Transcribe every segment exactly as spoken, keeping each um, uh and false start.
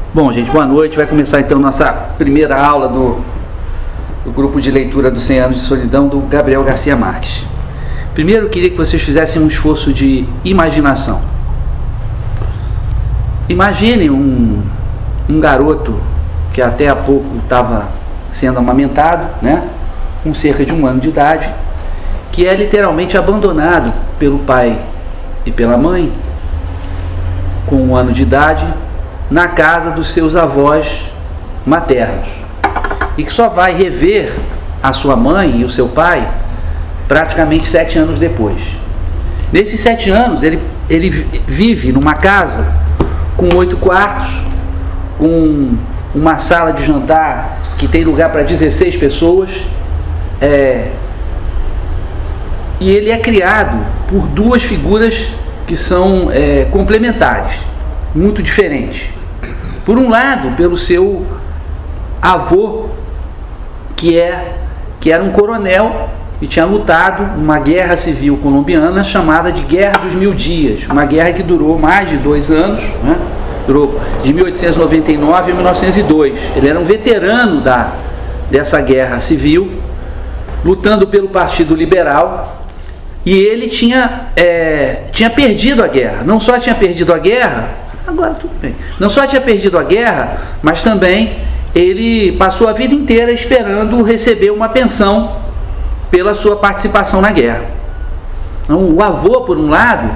Bom, gente, boa noite. Vai começar então nossa primeira aula do, do grupo de leitura dos cem anos de solidão do Gabriel Garcia Marques. Primeiro, eu queria que vocês fizessem um esforço de imaginação. Imaginem um, um garoto que até há pouco estava sendo amamentado, né, com cerca de um ano de idade, que é literalmente abandonado pelo pai e pela mãe, com um ano de idade, na casa dos seus avós maternos, e que só vai rever a sua mãe e o seu pai praticamente sete anos depois. Nesses sete anos ele, ele vive numa casa com oito quartos, com uma sala de jantar que tem lugar para dezesseis pessoas, é, e ele é criado por duas figuras que são é, complementares, muito diferentes. Por um lado, pelo seu avô, que, é, que era um coronel e tinha lutado numa guerra civil colombiana chamada de Guerra dos Mil Dias, uma guerra que durou mais de dois anos, né? Durou de mil oitocentos e noventa e nove a mil novecentos e dois. Ele era um veterano da, dessa guerra civil, lutando pelo Partido Liberal, e ele tinha, é, tinha perdido a guerra. Não só tinha perdido a guerra, agora tudo bem. Não só tinha perdido a guerra, mas também ele passou a vida inteira esperando receber uma pensão pela sua participação na guerra. Então, o avô, por um lado,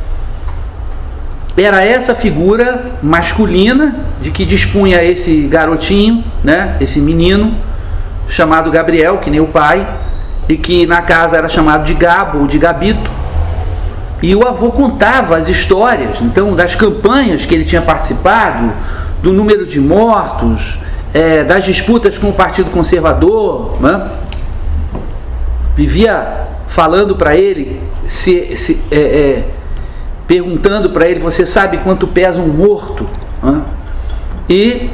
era essa figura masculina de que dispunha esse garotinho, né, esse menino chamado Gabriel, que nem o pai, e que na casa era chamado de Gabo ou de Gabito. E o avô contava as histórias, então, das campanhas que ele tinha participado, do número de mortos, é, das disputas com o Partido Conservador, né? Vivia falando para ele, se, se, é, é, perguntando para ele: você sabe quanto pesa um morto? Né? E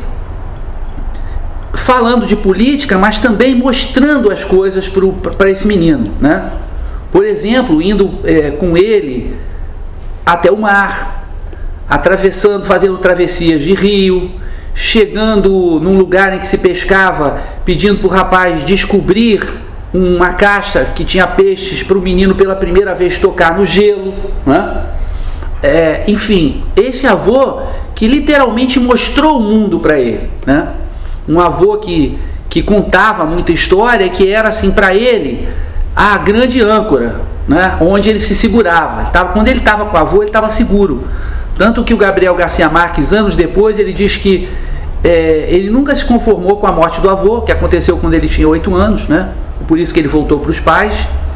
falando de política, mas também mostrando as coisas para esse menino, né? Por exemplo, indo é, com ele até o mar, atravessando, fazendo travessias de rio, chegando num lugar em que se pescava, pedindo para o rapaz descobrir uma caixa que tinha peixes para o menino pela primeira vez tocar no gelo, né? É, enfim, esse avô que literalmente mostrou o mundo para ele, né? Um avô que, que contava muita história, que era assim para ele a grande âncora, né, onde ele se segurava. Ele tava, quando ele estava com o avô, ele estava seguro. Tanto que o Gabriel Garcia Marques, anos depois, ele diz que é, ele nunca se conformou com a morte do avô, que aconteceu quando ele tinha oito anos, né, por isso que ele voltou para os pais,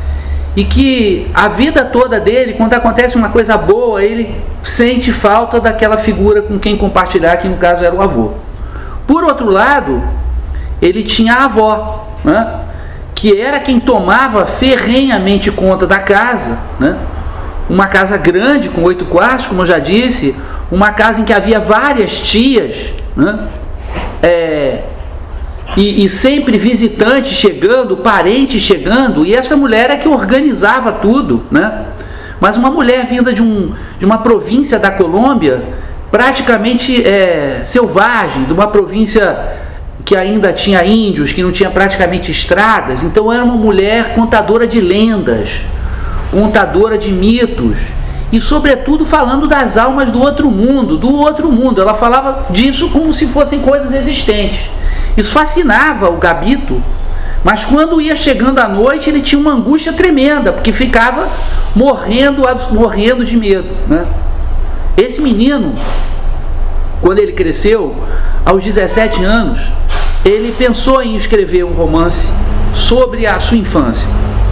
e que a vida toda dele, quando acontece uma coisa boa, ele sente falta daquela figura com quem compartilhar, que no caso era o avô. Por outro lado, ele tinha a avó, né, que era quem tomava ferrenhamente conta da casa, né? Uma casa grande, com oito quartos, como eu já disse, uma casa em que havia várias tias, né? É, e, e sempre visitantes chegando, parentes chegando, e essa mulher é que organizava tudo, né? Mas uma mulher vinda de, um, de uma província da Colômbia, praticamente é, selvagem, de uma província que ainda tinha índios, que não tinha praticamente estradas. Então era uma mulher contadora de lendas, contadora de mitos, e sobretudo falando das almas do outro mundo, do outro mundo. Ela falava disso como se fossem coisas existentes. Isso fascinava o Gabito, mas quando ia chegando a noite, ele tinha uma angústia tremenda, porque ficava morrendo, morrendo de medo, né? Esse menino, quando ele cresceu, aos dezessete anos, ele pensou em escrever um romance sobre a sua infância.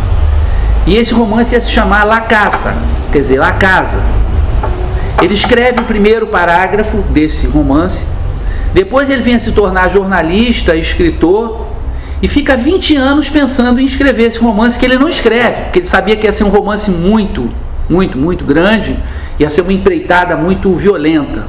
E esse romance ia se chamar La Casa, quer dizer, La Casa. Ele escreve o primeiro parágrafo desse romance, depois ele vem a se tornar jornalista, escritor, e fica vinte anos pensando em escrever esse romance, que ele não escreve, porque ele sabia que ia ser um romance muito, muito, muito grande, ia ser uma empreitada muito violenta.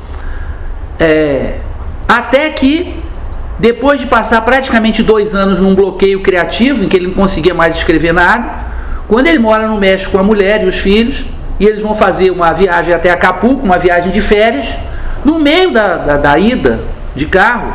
É, até que, depois de passar praticamente dois anos num bloqueio criativo, em que ele não conseguia mais escrever nada, quando ele mora no México com a mulher e os filhos, e eles vão fazer uma viagem até Acapulco, uma viagem de férias, No meio da, da, da ida de carro,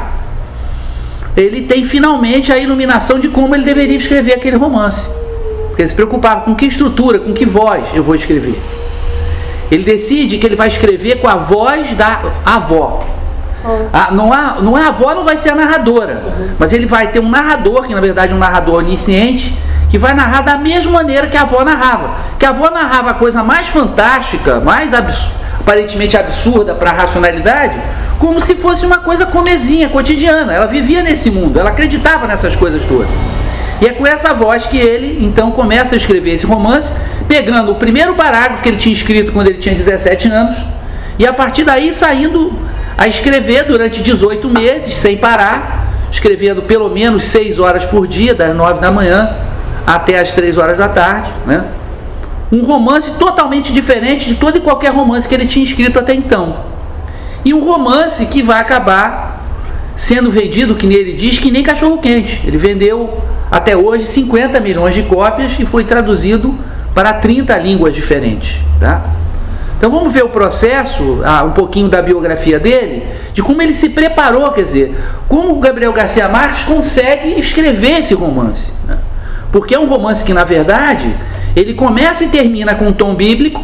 ele tem finalmente a iluminação de como ele deveria escrever aquele romance. Porque ele se preocupava com que estrutura, com que voz eu vou escrever. Ele decide que ele vai escrever com a voz da avó. Ah, não, há, não é a avó, não vai ser a narradora, uhum. mas ele vai ter um narrador, que na verdade é um narrador onisciente, que vai narrar da mesma maneira que a avó narrava. Que a avó narrava a coisa mais fantástica, mais abs aparentemente absurda para a racionalidade, como se fosse uma coisa comezinha, cotidiana. Ela vivia nesse mundo, ela acreditava nessas coisas todas. E é com essa voz que ele então começa a escrever esse romance, pegando o primeiro parágrafo que ele tinha escrito quando ele tinha dezessete anos, e a partir daí saindo a escrever durante dezoito meses, sem parar, escrevendo pelo menos seis horas por dia, das nove da manhã até as três horas da tarde, né? Um romance totalmente diferente de todo e qualquer romance que ele tinha escrito até então. E um romance que vai acabar sendo vendido, que nele diz, que nem cachorro-quente. Ele vendeu até hoje cinquenta milhões de cópias e foi traduzido para trinta línguas diferentes, tá? Então vamos ver o processo, ah, um pouquinho da biografia dele, de como ele se preparou, quer dizer, como o Gabriel Garcia Marques consegue escrever esse romance, né? Porque é um romance que, na verdade, ele começa e termina com um tom bíblico,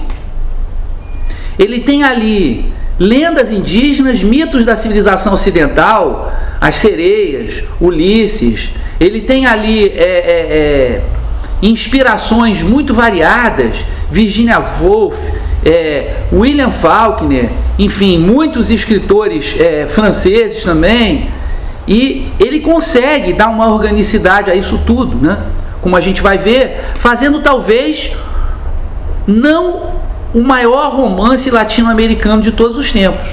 ele tem ali lendas indígenas, mitos da civilização ocidental, as sereias, Ulisses, ele tem ali é, é, é, inspirações muito variadas, Virginia Woolf, é, William Faulkner, enfim, muitos escritores é, franceses também, e ele consegue dar uma organicidade a isso tudo, né? Como a gente vai ver, fazendo talvez não o maior romance latino-americano de todos os tempos,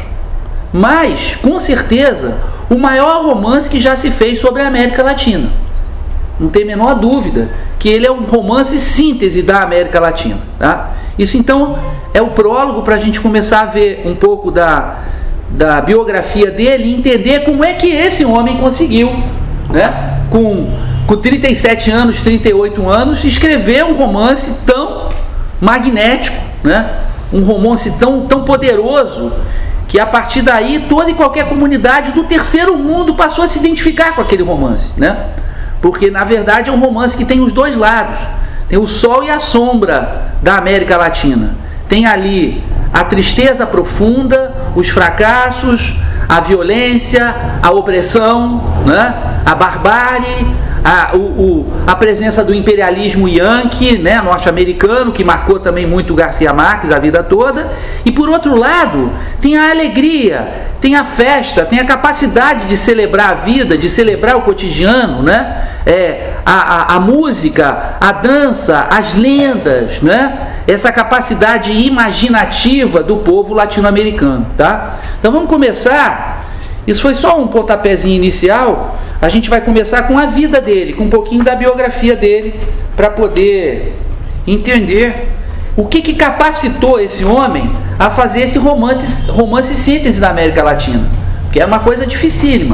mas com certeza o maior romance que já se fez sobre a América Latina. Não tem a menor dúvida que ele é um romance síntese da América Latina, tá? Isso então é o prólogo para a gente começar a ver um pouco da, da biografia dele e entender como é que esse homem conseguiu, né, com, com trinta e sete anos, trinta e oito anos, escrever um romance tão magnético, né, um romance tão, tão poderoso, que a partir daí toda e qualquer comunidade do terceiro mundo passou a se identificar com aquele romance, né? Porque na verdade é um romance que tem os dois lados, tem o sol e a sombra da América Latina, tem ali a tristeza profunda, os fracassos, a violência, a opressão, né? A barbárie, a, o, o, a presença do imperialismo yankee, né? Norte-americano, que marcou também muito Garcia Marques a vida toda, e por outro lado tem a alegria, tem a festa, tem a capacidade de celebrar a vida, de celebrar o cotidiano, né? É, a, a, a música, a dança, as lendas, né? Essa capacidade imaginativa do povo latino-americano, tá? Então vamos começar, isso foi só um pontapézinho inicial, a gente vai começar com a vida dele, com um pouquinho da biografia dele, para poder entender o que, que capacitou esse homem a fazer esse romance, romance síntese da América Latina, que era uma coisa dificílima.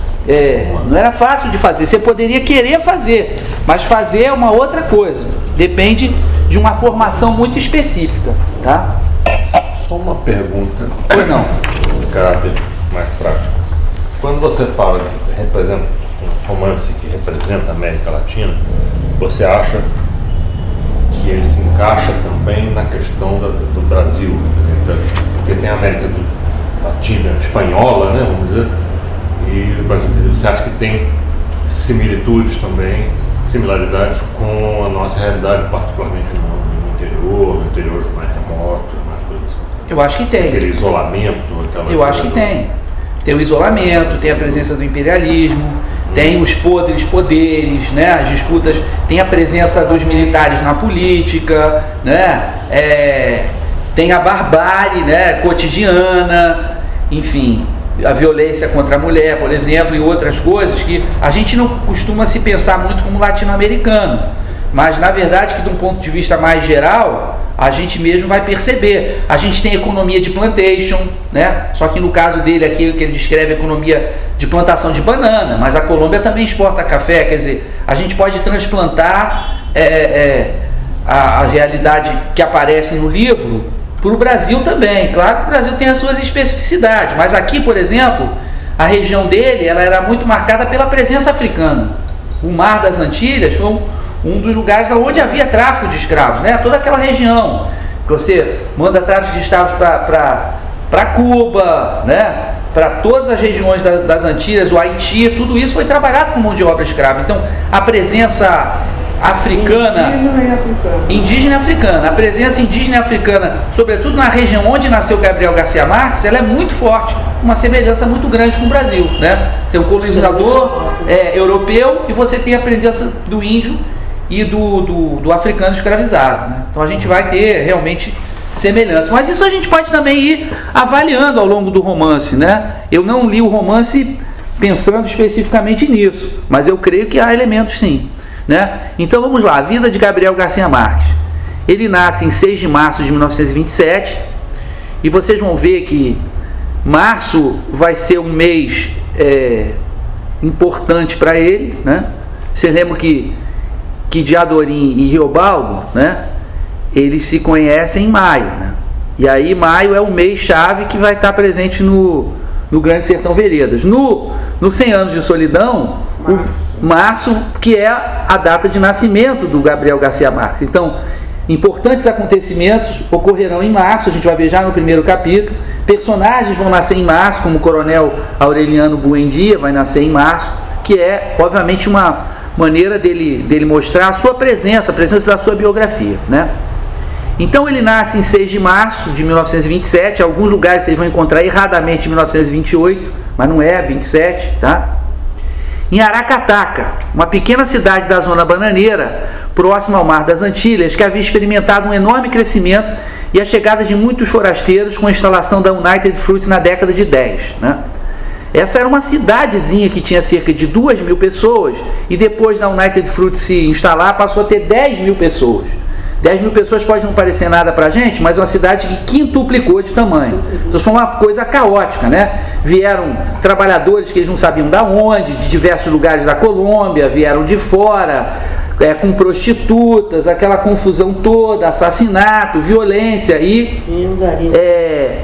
É, não era fácil de fazer, você poderia querer fazer, mas fazer é uma outra coisa, depende de uma formação muito específica, tá? Só uma pergunta. Pois não. De caráter mais prático. Quando você fala que representa um romance que representa a América Latina, você acha que ele se encaixa também na questão da, do Brasil? Porque tem a América do, Latina, espanhola, né, vamos dizer, e o Brasil, você acha que tem similitudes também, similaridades com a nossa realidade, particularmente no, no interior, no interior mais remoto, mais coisas assim? Eu acho que tem. Aquele isolamento, aquela Eu acho que do... tem. Tem o isolamento, tem a presença do imperialismo, hum. tem os podres poderes, né, as disputas, tem a presença dos militares na política, né, é, tem a barbárie, né, cotidiana, enfim, a violência contra a mulher, por exemplo, e outras coisas que a gente não costuma se pensar muito como latino-americano, mas na verdade que de um ponto de vista mais geral, a gente mesmo vai perceber. A gente tem economia de plantation, né? Só que no caso dele aqui, que ele descreve a economia de plantação de banana, mas a Colômbia também exporta café, quer dizer, a gente pode transplantar é, é, a, a realidade que aparece no livro para o Brasil também. Claro que o Brasil tem as suas especificidades, mas aqui, por exemplo, a região dele ela era muito marcada pela presença africana. O Mar das Antilhas foi um, um dos lugares onde havia tráfico de escravos, né? Toda aquela região que você manda tráfico de escravos para Cuba, né? Para todas as regiões da, das Antilhas, o Haiti, tudo isso foi trabalhado com mão de obra escrava. Então, a presença africana, indígena e africana, indígena e africana, a presença indígena e africana, sobretudo na região onde nasceu Gabriel Garcia Marques, ela é muito forte, uma semelhança muito grande com o Brasil, né? Você tem um colonizador é, europeu e você tem a presença do índio e do, do, do africano escravizado, né? Então a gente vai ter realmente semelhança, mas isso a gente pode também ir avaliando ao longo do romance, né? Eu não li o romance pensando especificamente nisso, mas eu creio que há elementos sim, né? Então vamos lá, a vida de Gabriel Garcia Marques. Ele nasce em seis de março de mil novecentos e vinte e sete e vocês vão ver que março vai ser um mês é, importante para ele, né? Vocês lembram que, que Diadorim e Riobaldo, né? Eles se conhecem em maio, né? E aí maio é o mês-chave que vai estar presente no, no Grande Sertão Veredas. No, no cem anos de solidão, março. o março, que é a data de nascimento do Gabriel Garcia Marques. Então, importantes acontecimentos ocorrerão em março, a gente vai ver já no primeiro capítulo. Personagens vão nascer em março, como o coronel Aureliano Buendia vai nascer em março, que é, obviamente, uma maneira dele, dele mostrar a sua presença, a presença da sua biografia, né? Então ele nasce em seis de março de mil novecentos e vinte e sete, alguns lugares vocês vão encontrar erradamente em mil novecentos e vinte e oito, mas não é, vinte e sete, tá? Em Aracataca, uma pequena cidade da zona bananeira, próxima ao Mar das Antilhas, que havia experimentado um enorme crescimento e a chegada de muitos forasteiros com a instalação da United Fruit na década de dez, né? Essa era uma cidadezinha que tinha cerca de duas mil pessoas e depois da United Fruit se instalar passou a ter dez mil pessoas. dez mil pessoas pode não parecer nada pra gente, mas é uma cidade que quintuplicou de tamanho. Então foi uma coisa caótica, né? Vieram trabalhadores que eles não sabiam da onde, de diversos lugares da Colômbia, vieram de fora, é, com prostitutas, aquela confusão toda, assassinato, violência e... É,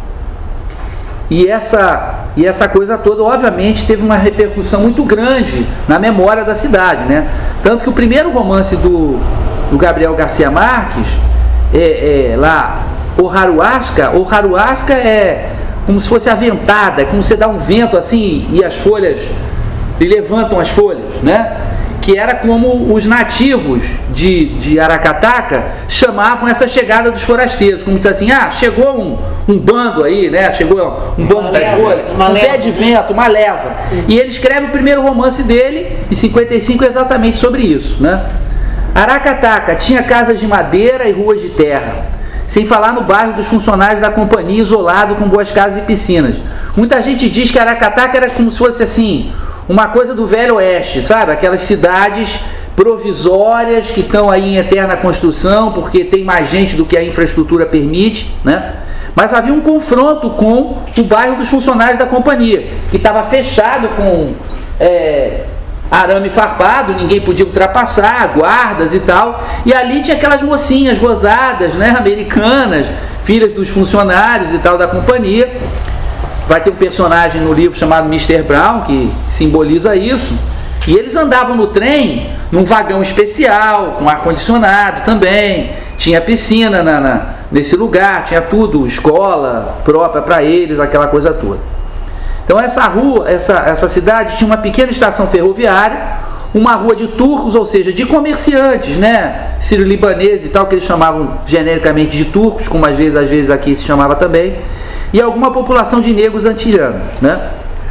e essa, e essa coisa toda, obviamente, teve uma repercussão muito grande na memória da cidade, né? Tanto que o primeiro romance do... do Gabriel Garcia Marques, é, é, lá, o Haruasca, o Haruasca é como se fosse a ventada, como você dá um vento assim e as folhas, e levantam as folhas, né? Que era como os nativos de, de Aracataca chamavam essa chegada dos forasteiros, como diz assim, ah, chegou um, um bando aí, né? Chegou um bando das folhas, um pé de vento, uma leva. E ele escreve o primeiro romance dele, em cinquenta e cinco, exatamente sobre isso, né? Aracataca tinha casas de madeira e ruas de terra, sem falar no bairro dos funcionários da companhia, isolado com boas casas e piscinas. Muita gente diz que Aracataca era como se fosse assim, uma coisa do Velho Oeste, sabe? Aquelas cidades provisórias que estão aí em eterna construção, porque tem mais gente do que a infraestrutura permite, né? Mas havia um confronto com o bairro dos funcionários da companhia, que estava fechado com... É, arame farpado, ninguém podia ultrapassar, guardas e tal, e ali tinha aquelas mocinhas gozadas, né, americanas, filhas dos funcionários e tal da companhia. Vai ter um personagem no livro chamado mister Brown, que simboliza isso, e eles andavam no trem, num vagão especial, com ar-condicionado também, tinha piscina na, na, nesse lugar, tinha tudo, escola própria para eles, aquela coisa toda. Então essa rua, essa, essa cidade tinha uma pequena estação ferroviária, uma rua de turcos, ou seja, de comerciantes, né? Sírio-libanês e tal, que eles chamavam genericamente de turcos, como às vezes, às vezes aqui se chamava também, e alguma população de negros antilhanos, né?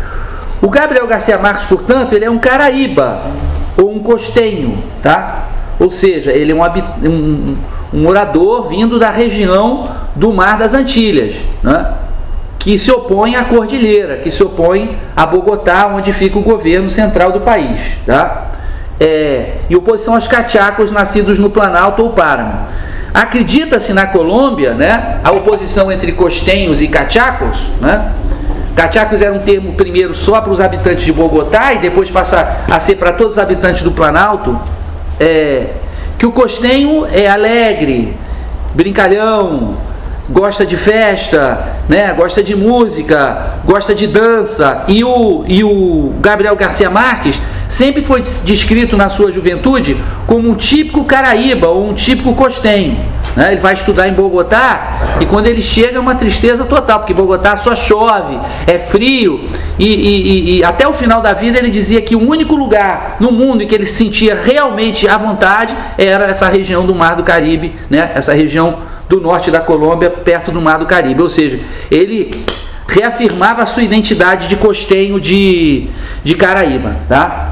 O Gabriel Garcia Marques, portanto, ele é um caraíba, ou um costenho, tá? Ou seja, ele é um, um, um morador vindo da região do Mar das Antilhas, né? Que se opõe à Cordilheira, que se opõe a Bogotá, onde fica o governo central do país, tá? É, e oposição aos cachacos nascidos no Planalto ou Páramo. Acredita-se na Colômbia, né, a oposição entre costenhos e cachacos, né? Cachacos era um termo primeiro só para os habitantes de Bogotá e depois passa a ser para todos os habitantes do Planalto, é, que o costenho é alegre, brincalhão, gosta de festa, né? Gosta de música, gosta de dança. E o, e o Gabriel Garcia Marques sempre foi descrito na sua juventude como um típico caraíba ou um típico costenho, né? Ele vai estudar em Bogotá e quando ele chega é uma tristeza total, porque Bogotá só chove, é frio e, e, e até o final da vida ele dizia que o único lugar no mundo em que ele se sentia realmente à vontade era essa região do Mar do Caribe, né? Essa região do norte da Colômbia, perto do Mar do Caribe. Ou seja, ele reafirmava a sua identidade de costenho de, de Caraíba, tá?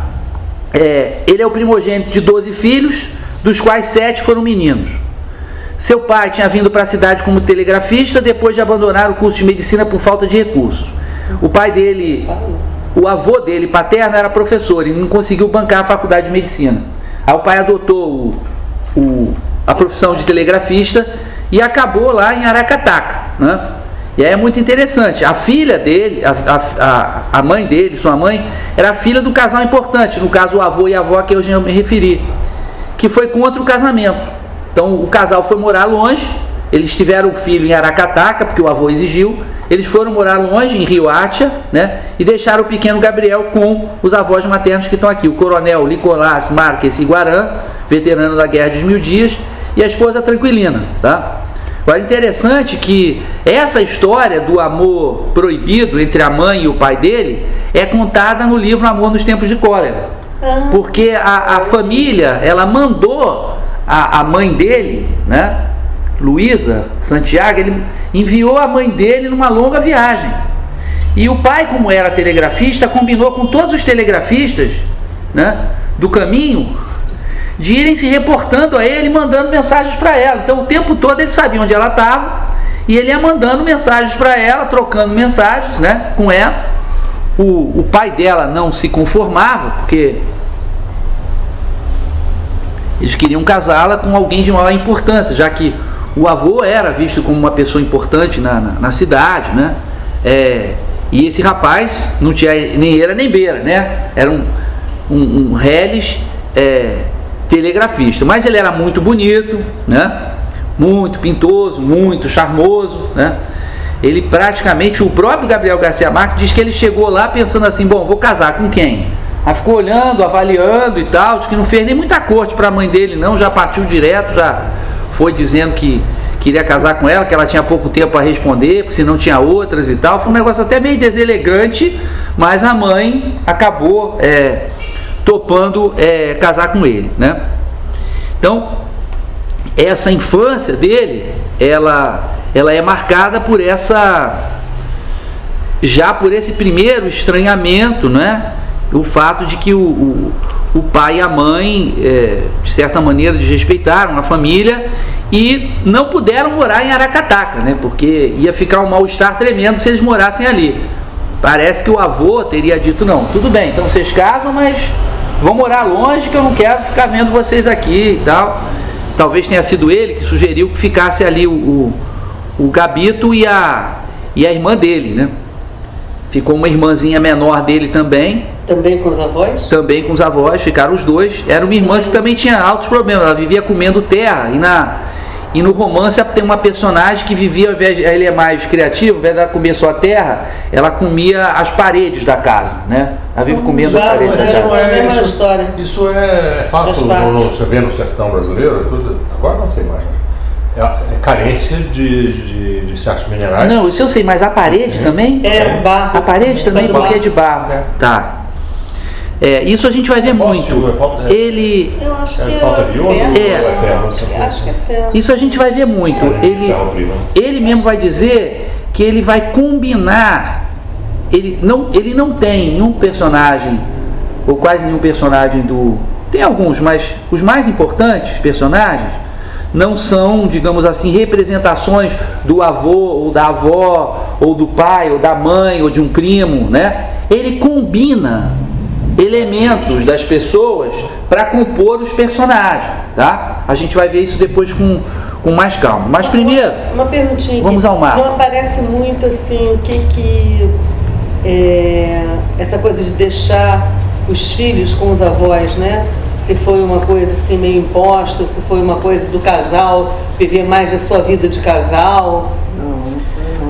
É, ele é o primogênito de doze filhos, dos quais sete foram meninos. Seu pai tinha vindo para a cidade como telegrafista depois de abandonar o curso de medicina por falta de recursos. O pai dele, o avô dele paterno era professor e não conseguiu bancar a faculdade de medicina. Aí o pai adotou o, o, a profissão de telegrafista e acabou lá em Aracataca, né? E aí é muito interessante, a filha dele, a, a, a mãe dele, sua mãe, era filha do casal importante, no caso o avô e a avó a que eu já me referi, que foi contra o casamento. Então o casal foi morar longe, eles tiveram um filho em Aracataca, porque o avô exigiu, eles foram morar longe, em Riohacha, né? E deixaram o pequeno Gabriel com os avós maternos que estão aqui, o coronel Nicolás Marques Iguarã, veterano da Guerra dos Mil Dias, e a esposa Tranquilina, tá? Agora, interessante que essa história do amor proibido entre a mãe e o pai dele é contada no livro Amor nos Tempos de Cólera. Ah. Porque a, a família, ela mandou a, a mãe dele, né, Luísa Santiago, ele enviou a mãe dele numa longa viagem. E o pai, como era telegrafista, combinou com todos os telegrafistas, né, do caminho, de irem se reportando a ele, mandando mensagens para ela. Então o tempo todo ele sabia onde ela estava e ele ia mandando mensagens para ela, trocando mensagens, né, com ela. O, o pai dela não se conformava, porque eles queriam casá-la com alguém de maior importância, já que o avô era visto como uma pessoa importante na, na, na cidade, né? É, e esse rapaz não tinha nem era nem beira, né? Era um, um, um reles, é, telegrafista, mas ele era muito bonito, né? Muito pintoso, muito charmoso, né? Ele praticamente, o próprio Gabriel Garcia Marques diz que ele chegou lá pensando assim, bom, vou casar com quem? Aí ficou olhando, avaliando e tal, diz que não fez nem muita corte para a mãe dele não, já partiu direto, já foi dizendo que queria casar com ela, que ela tinha pouco tempo para responder, porque senão tinha outras e tal. Foi um negócio até meio deselegante, mas a mãe acabou é, topando é, casar com ele, né? Então, essa infância dele, ela, ela é marcada por essa, já por esse primeiro estranhamento, né? O fato de que o, o, o pai e a mãe, é, de certa maneira, desrespeitaram a família e não puderam morar em Aracataca, né? Porque ia ficar um mal-estar tremendo se eles morassem ali. Parece que o avô teria dito, não, tudo bem, então vocês casam, mas vão morar longe que eu não quero ficar vendo vocês aqui e tal. Talvez tenha sido ele que sugeriu que ficasse ali o, o, o Gabito e a, e a irmã dele, né? Ficou uma irmãzinha menor dele também. Também com os avós? Também com os avós, ficaram os dois. Era uma irmã que também tinha altos problemas, ela vivia comendo terra. E, na, e no romance tem uma personagem que vivia, ao invés de, ele é mais criativo, ao invés de ela comer só terra, ela comia as paredes da casa, né? Ela vive comendo Já, as paredes da é, casa. É a mesma história. Isso é fato, no, no, você vê no sertão brasileiro, tudo, agora não sei mais. É, é carência de, de, de certos minerais. Não, isso eu sei, mas a parede é. também? É, barro. A parede também, porque é de barro. É. Tá. É, isso a gente vai ver é muito. Possível, é falta, ele. Eu acho que é falta de ouro. É. Acho que é ferro. Isso a gente vai ver muito. Ele, ele mesmo vai dizer que ele vai combinar. Ele não, ele não tem nenhum personagem, ou quase nenhum personagem do. Tem alguns, mas os mais importantes personagens não são, digamos assim, representações do avô, ou da avó, ou do pai, ou da mãe, ou de um primo, né? Ele combina elementos das pessoas para compor os personagens, tá? A gente vai ver isso depois com, com mais calma. Mas primeiro, uma, uma perguntinha vamos ao mapa. Não aparece muito assim o que que é, essa coisa de deixar os filhos com os avós, né? Se foi uma coisa assim meio imposta, se foi uma coisa do casal viver mais a sua vida de casal.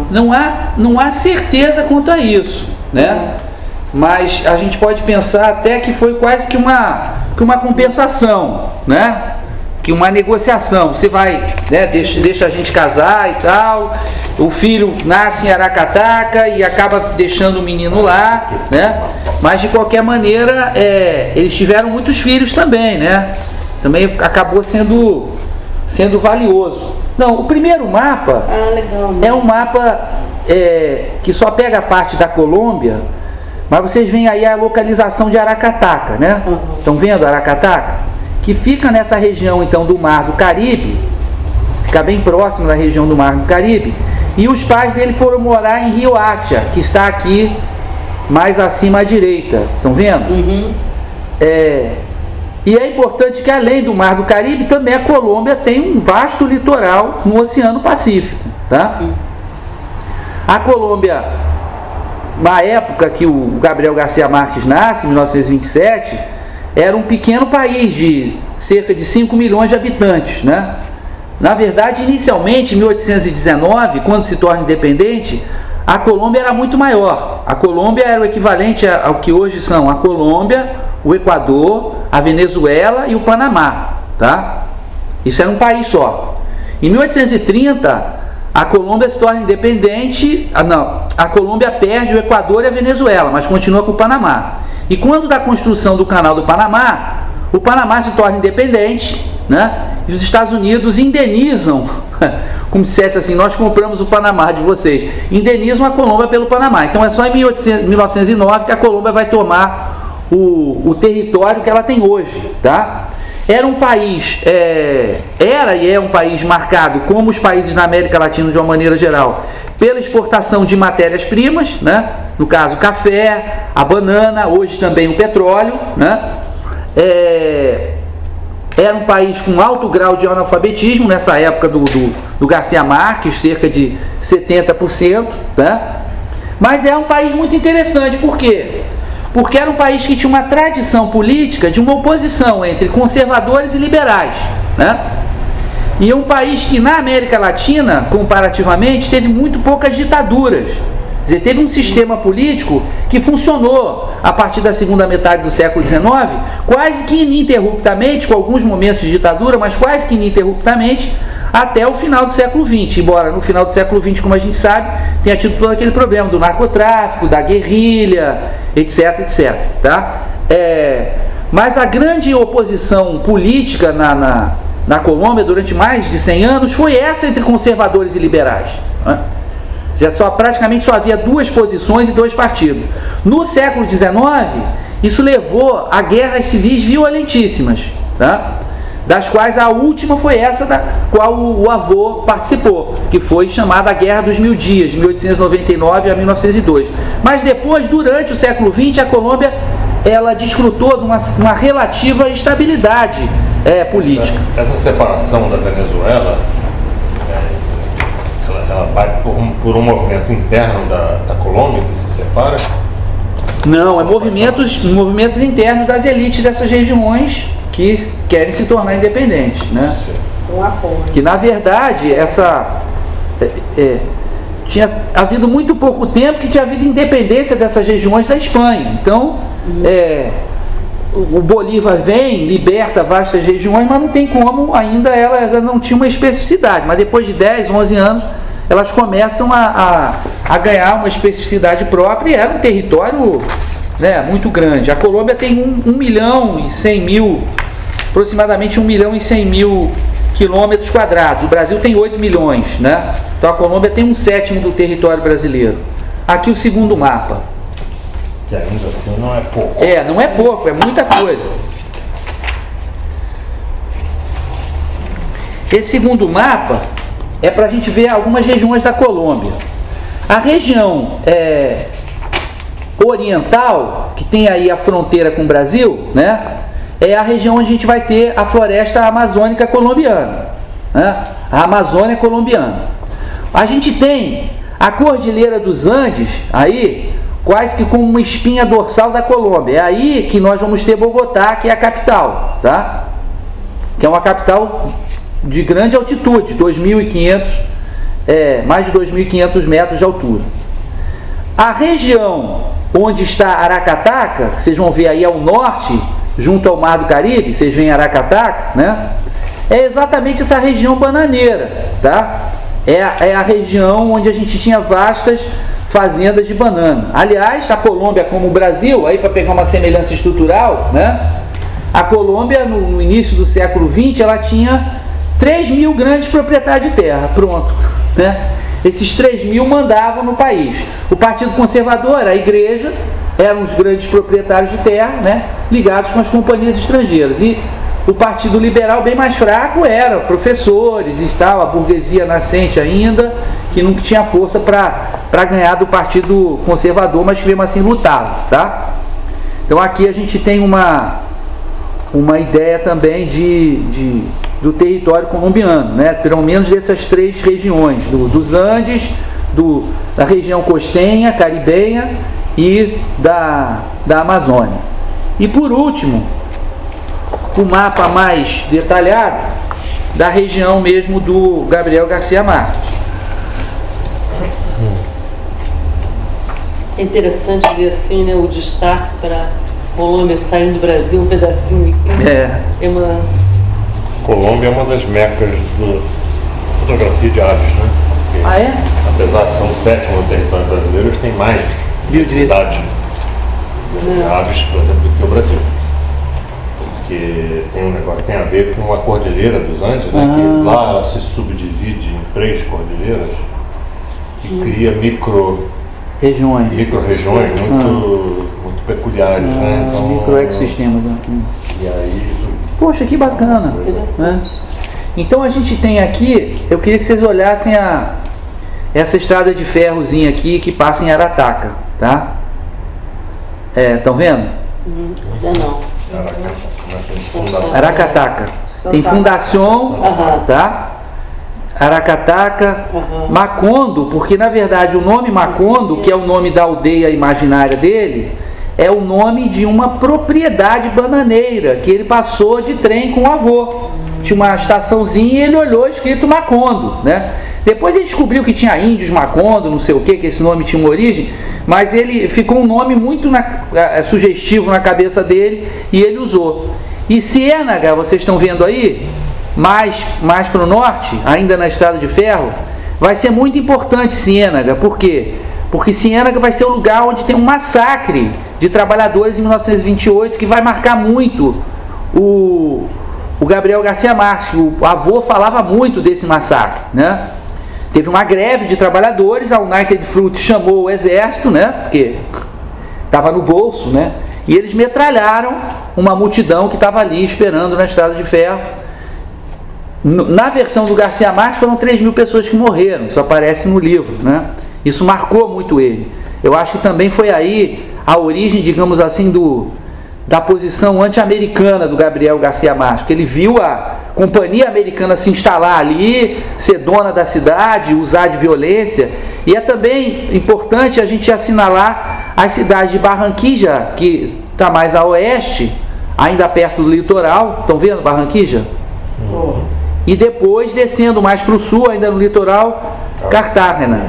Não há, não há certeza quanto a isso, né? Mas a gente pode pensar até que foi quase que uma, que uma compensação, né? Que uma negociação. Você vai, né, deixa, deixa a gente casar e tal, o filho nasce em Aracataca e acaba deixando o menino lá, né? Mas de qualquer maneira, é, eles tiveram muitos filhos também, né? Também acabou sendo, sendo valioso. Não, o primeiro mapa ah, legal, né? é um mapa é, que só pega a parte da Colômbia, mas vocês veem aí a localização de Aracataca, né? Uhum. Estão vendo Aracataca? Que fica nessa região então do Mar do Caribe, fica bem próximo da região do Mar do Caribe, e os pais dele foram morar em Riohacha, que está aqui mais acima à direita, estão vendo? Uhum. É, e é importante que além do Mar do Caribe, também a Colômbia tem um vasto litoral no Oceano Pacífico, tá? Uhum. A Colômbia, na época que o Gabriel Garcia Marques nasce, em mil novecentos e vinte e sete, era um pequeno país de cerca de cinco milhões de habitantes, né? Na verdade, inicialmente, em mil oitocentos e dezenove, quando se torna independente, a Colômbia era muito maior. A Colômbia era o equivalente ao que hoje são a Colômbia, o Equador, a Venezuela e o Panamá, tá? Isso era um país só. Em mil oitocentos e trinta, a Colômbia se torna independente, ah, não, a Colômbia perde o Equador e a Venezuela, mas continua com o Panamá. E quando da construção do Canal do Panamá, o Panamá se torna independente, né? E os Estados Unidos indenizam, como se dissesse assim, nós compramos o Panamá de vocês, indenizam a Colômbia pelo Panamá. Então é só em mil novecentos e nove que a Colômbia vai tomar o, o território que ela tem hoje, tá? Era um país, é, era e é um país marcado, como os países na América Latina de uma maneira geral, pela exportação de matérias-primas, né? No caso, café, a banana, hoje também o petróleo, né? É, era um país com alto grau de analfabetismo, nessa época do, do, do Garcia Marques, cerca de setenta por cento, né? Mas é um país muito interessante, por quê? Porque era um país que tinha uma tradição política de uma oposição entre conservadores e liberais, né? E é um país que na América Latina, comparativamente, teve muito poucas ditaduras. Quer dizer, teve um sistema político que funcionou a partir da segunda metade do século dezenove, quase que ininterruptamente, com alguns momentos de ditadura, mas quase que ininterruptamente, até o final do século vinte. Embora no final do século vinte, como a gente sabe, tenha tido todo aquele problema do narcotráfico, da guerrilha, etc, etc. Tá? É, mas a grande oposição política na, na, na Colômbia durante mais de cem anos foi essa entre conservadores e liberais, né? Já só, praticamente só havia duas posições e dois partidos. No século dezenove, isso levou a guerras civis violentíssimas, tá? Das quais a última foi essa da qual o, o avô participou, que foi chamada a Guerra dos Mil Dias, de mil oitocentos e noventa e nove a mil novecentos e dois. Mas depois, durante o século vinte, a Colômbia ela desfrutou de uma, uma relativa estabilidade é, política. Essa, essa separação da Venezuela, ela vai por um, por um movimento interno da, da Colômbia que se separa? Não, é movimentos, movimentos internos das elites dessas regiões que querem se tornar independentes, né? Um apoio. Que na verdade essa é, é, tinha havido muito pouco tempo que tinha havido independência dessas regiões da Espanha. Então uhum. é, o Bolívar vem, liberta vastas regiões, mas não tem como ainda elas, elas não tinham uma especificidade. Mas depois de dez, onze anos elas começam a, a, a ganhar uma especificidade própria e era um território, né, muito grande. A Colômbia tem um, um milhão e cem mil, aproximadamente um milhão e cem mil quilômetros quadrados. O Brasil tem oito milhões, né? Então a Colômbia tem um sétimo do território brasileiro. Aqui o segundo mapa. Que ainda assim não é pouco. É, não é pouco, é muita coisa. Esse segundo mapa é para a gente ver algumas regiões da Colômbia. A região é, oriental, que tem aí a fronteira com o Brasil, né, é a região onde a gente vai ter a floresta amazônica colombiana, né, a Amazônia colombiana. A gente tem a Cordilheira dos Andes, aí, quase que como uma espinha dorsal da Colômbia. É aí que nós vamos ter Bogotá, que é a capital, tá? Que é uma capital de grande altitude, dois mil e quinhentos é, mais de dois mil e quinhentos metros de altura. A região onde está Aracataca, que vocês vão ver aí ao norte, junto ao Mar do Caribe, vocês veem Aracataca, né? É exatamente essa região bananeira, tá? É, é a região onde a gente tinha vastas fazendas de banana. Aliás, a Colômbia, como o Brasil, aí para pegar uma semelhança estrutural, né? A Colômbia, no, no início do século vinte, ela tinha três mil grandes proprietários de terra, pronto, né? Esses três mil mandavam no país. O Partido Conservador, a igreja, eram os grandes proprietários de terra, né? Ligados com as companhias estrangeiras. E o Partido Liberal, bem mais fraco, era professores e tal, a burguesia nascente ainda, que não tinha força para ganhar do Partido Conservador, mas que mesmo assim lutava, tá? Então aqui a gente tem uma, uma ideia também de, de, do território colombiano, né? Pelo menos dessas três regiões, do, dos Andes, do, da região costenha, caribenha e da, da Amazônia. E por último, o mapa mais detalhado da região mesmo do Gabriel Garcia Marques. É interessante ver assim, né, o destaque para Colômbia saindo do Brasil um pedacinho aqui. É. É uma... Colômbia é uma das mecas da fotografia de aves, né? Porque, Ah, é? apesar de ser o sétimo no território brasileiro, eles têm mais diversidade de aves, por exemplo, do que o Brasil. Porque tem um negócio que tem a ver com a Cordilheira dos Andes, né? Ah. Que lá ela se subdivide em três cordilheiras e hum. cria micro regiões, micro-regiões muito, ah. muito peculiares, ah, né? Então, microecossistemas. E aí... Poxa, que bacana! Né? Então a gente tem aqui, eu queria que vocês olhassem a, essa estrada de ferrozinha aqui que passa em Arataca, tá? É, estão vendo? Uhum. Ainda não. Aracataca. Tem Fundação, tá? Aracataca, uhum. Macondo, porque na verdade o nome Macondo, que é o nome da aldeia imaginária dele, é o nome de uma propriedade bananeira que ele passou de trem com o avô. Tinha uma estaçãozinha e ele olhou escrito Macondo, né? Depois ele descobriu que tinha índios Macondo, não sei o que, que esse nome tinha uma origem, mas ele ficou um nome muito na, é, sugestivo na cabeça dele e ele usou. E Ciénaga, vocês estão vendo aí, mais, mais para o norte, ainda na estrada de ferro, vai ser muito importante Ciénaga. Por quê? Porque Ciénaga vai ser o lugar onde tem um massacre de trabalhadores em mil novecentos e vinte e oito que vai marcar muito o, o Gabriel Garcia Marques. O avô falava muito desse massacre, né? Teve uma greve de trabalhadores, a United Fruit chamou o exército, né? Porque estava no bolso, né? E eles metralharam uma multidão que estava ali esperando na estrada de ferro. Na versão do Garcia Marques foram três mil pessoas que morreram, isso aparece no livro, né? Isso marcou muito ele. Eu acho que também foi aí a origem, digamos assim, do, da posição anti-americana do Gabriel Garcia Marques, porque ele viu a companhia americana se instalar ali, ser dona da cidade, usar de violência. E é também importante a gente assinalar as cidades de Barranquilla, que está mais a oeste, ainda perto do litoral. Estão vendo Barranquilla? Uhum. E depois, descendo mais para o sul, ainda no litoral, Cartagena.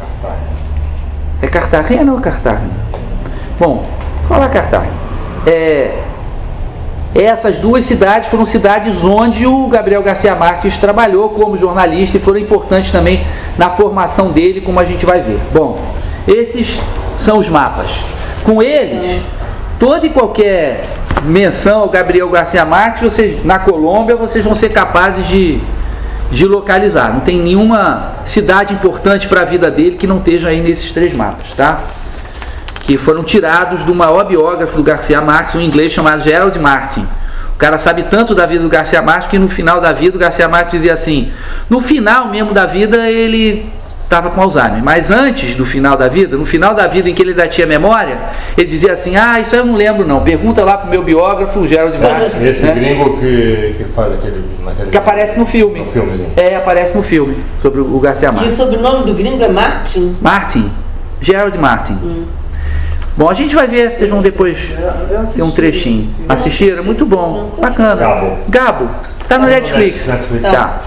É Cartagena ou Cartagena? Bom, vou falar Cartagena. É, essas duas cidades foram cidades onde o Gabriel Garcia Marques trabalhou como jornalista e foram importantes também na formação dele, como a gente vai ver. Bom, esses são os mapas. Com eles, toda e qualquer menção ao Gabriel Garcia Marques, vocês, na Colômbia, vocês vão ser capazes de, de localizar. Não tem nenhuma cidade importante para a vida dele que não esteja aí nesses três mapas, tá? Que foram tirados do maior biógrafo do Garcia Marques, um inglês chamado Gerald Martin. O cara sabe tanto da vida do Garcia Marques que no final da vida o Garcia Marques dizia assim, no final mesmo da vida ele estava com Alzheimer, mas antes do final da vida, no final da vida em que ele ainda tinha memória, ele dizia assim, ah, isso eu não lembro não, pergunta lá pro meu biógrafo, o Gerald Martin. Esse né? gringo que, que faz aquele, naquele... Que aparece no filme. No filmezinho. É, aparece no filme, sobre o Garcia Marques. E o sobrenome do gringo é Martin? Martin, Gerald Martin. Hum. Bom, a gente vai ver, vocês vão depois ter um trechinho. Assistiram? Muito bom, bacana. Gabo. Gabo, tá no Netflix. Netflix. Tá.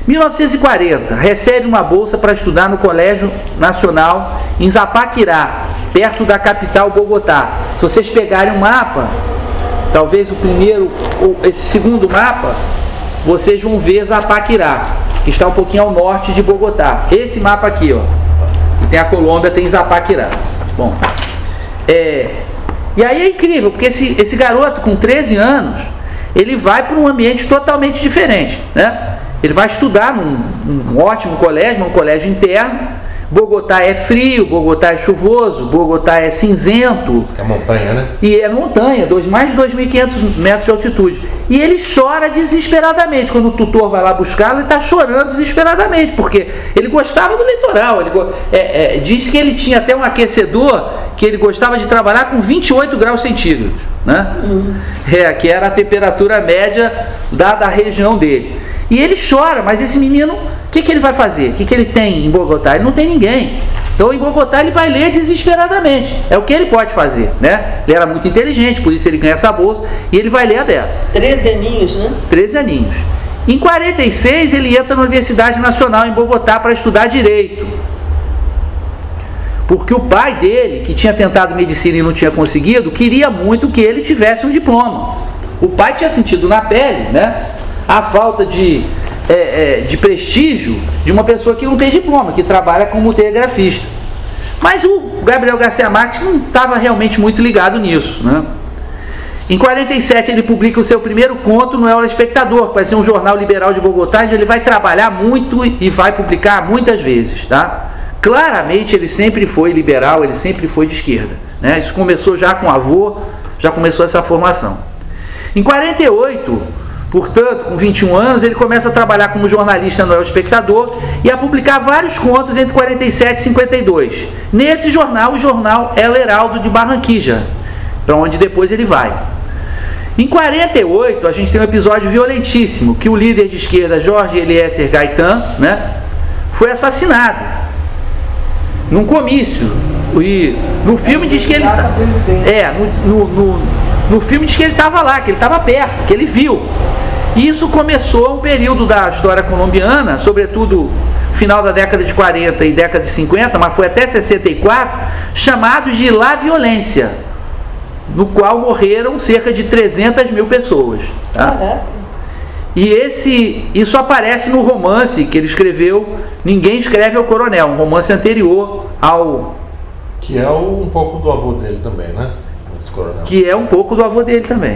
mil novecentos e quarenta, recebe uma bolsa para estudar no Colégio Nacional em Zapaquirá, perto da capital Bogotá. Se vocês pegarem um mapa, talvez o primeiro ou esse segundo mapa, vocês vão ver Zapaquirá, que está um pouquinho ao norte de Bogotá. Esse mapa aqui, ó, que tem a Colômbia, tem Zapaquirá. Bom, é, e aí é incrível, porque esse, esse garoto com treze anos, ele vai para um ambiente totalmente diferente, né? Ele vai estudar num, num ótimo colégio, num colégio interno. Bogotá é frio, Bogotá é chuvoso, Bogotá é cinzento. Que é montanha, né? E é montanha, dois, mais de dois mil e quinhentos metros de altitude. E ele chora desesperadamente. Quando o tutor vai lá buscá-lo, ele está chorando desesperadamente, porque ele gostava do litoral. Ele é, é, diz que ele tinha até um aquecedor que ele gostava de trabalhar com vinte e oito graus centígrados, né? Uhum. É, que era a temperatura média da, da região dele. E ele chora, mas esse menino, o que, que ele vai fazer? O que, que ele tem em Bogotá? Ele não tem ninguém. Então em Bogotá ele vai ler desesperadamente. É o que ele pode fazer, né? Ele era muito inteligente, por isso ele ganha essa bolsa, e ele vai ler a dessa. treze aninhos, né? treze aninhos. Em quarenta e seis ele entra na Universidade Nacional em Bogotá para estudar Direito. Porque o pai dele, que tinha tentado medicina e não tinha conseguido, queria muito que ele tivesse um diploma. O pai tinha sentido na pele, né, a falta de, é, é, de prestígio de uma pessoa que não tem diploma, que trabalha como telegrafista. Mas o Gabriel Garcia Marques não estava realmente muito ligado nisso, né? Em quarenta e sete ele publica o seu primeiro conto no El Espectador, que vai ser um jornal liberal de Bogotá, onde ele vai trabalhar muito e vai publicar muitas vezes, tá? Claramente ele sempre foi liberal, ele sempre foi de esquerda, né? Isso começou já com o avô, já começou essa formação. Em quarenta e oito, portanto, com vinte e um anos, ele começa a trabalhar como jornalista no El Espectador e a publicar vários contos entre quarenta e sete e cinquenta e dois. Nesse jornal, o jornal El Heraldo de Barranquilla, para onde depois ele vai. Em quarenta e oito, a gente tem um episódio violentíssimo, que o líder de esquerda, Jorge Eliezer Gaitán, né, foi assassinado num comício. E no filme diz que ele... É, no, no, no, no filme diz que ele estava lá, que ele estava perto, que ele viu. E isso começou um período da história colombiana, sobretudo final da década de quarenta e década de cinquenta, mas foi até sessenta e quatro, chamado de La Violência, no qual morreram cerca de trezentas mil pessoas. Tá? E esse, isso aparece no romance que ele escreveu, Ninguém Escreve ao Coronel, um romance anterior ao... Que é um pouco do avô dele também, né? Esse coronel. Que é um pouco do avô dele também.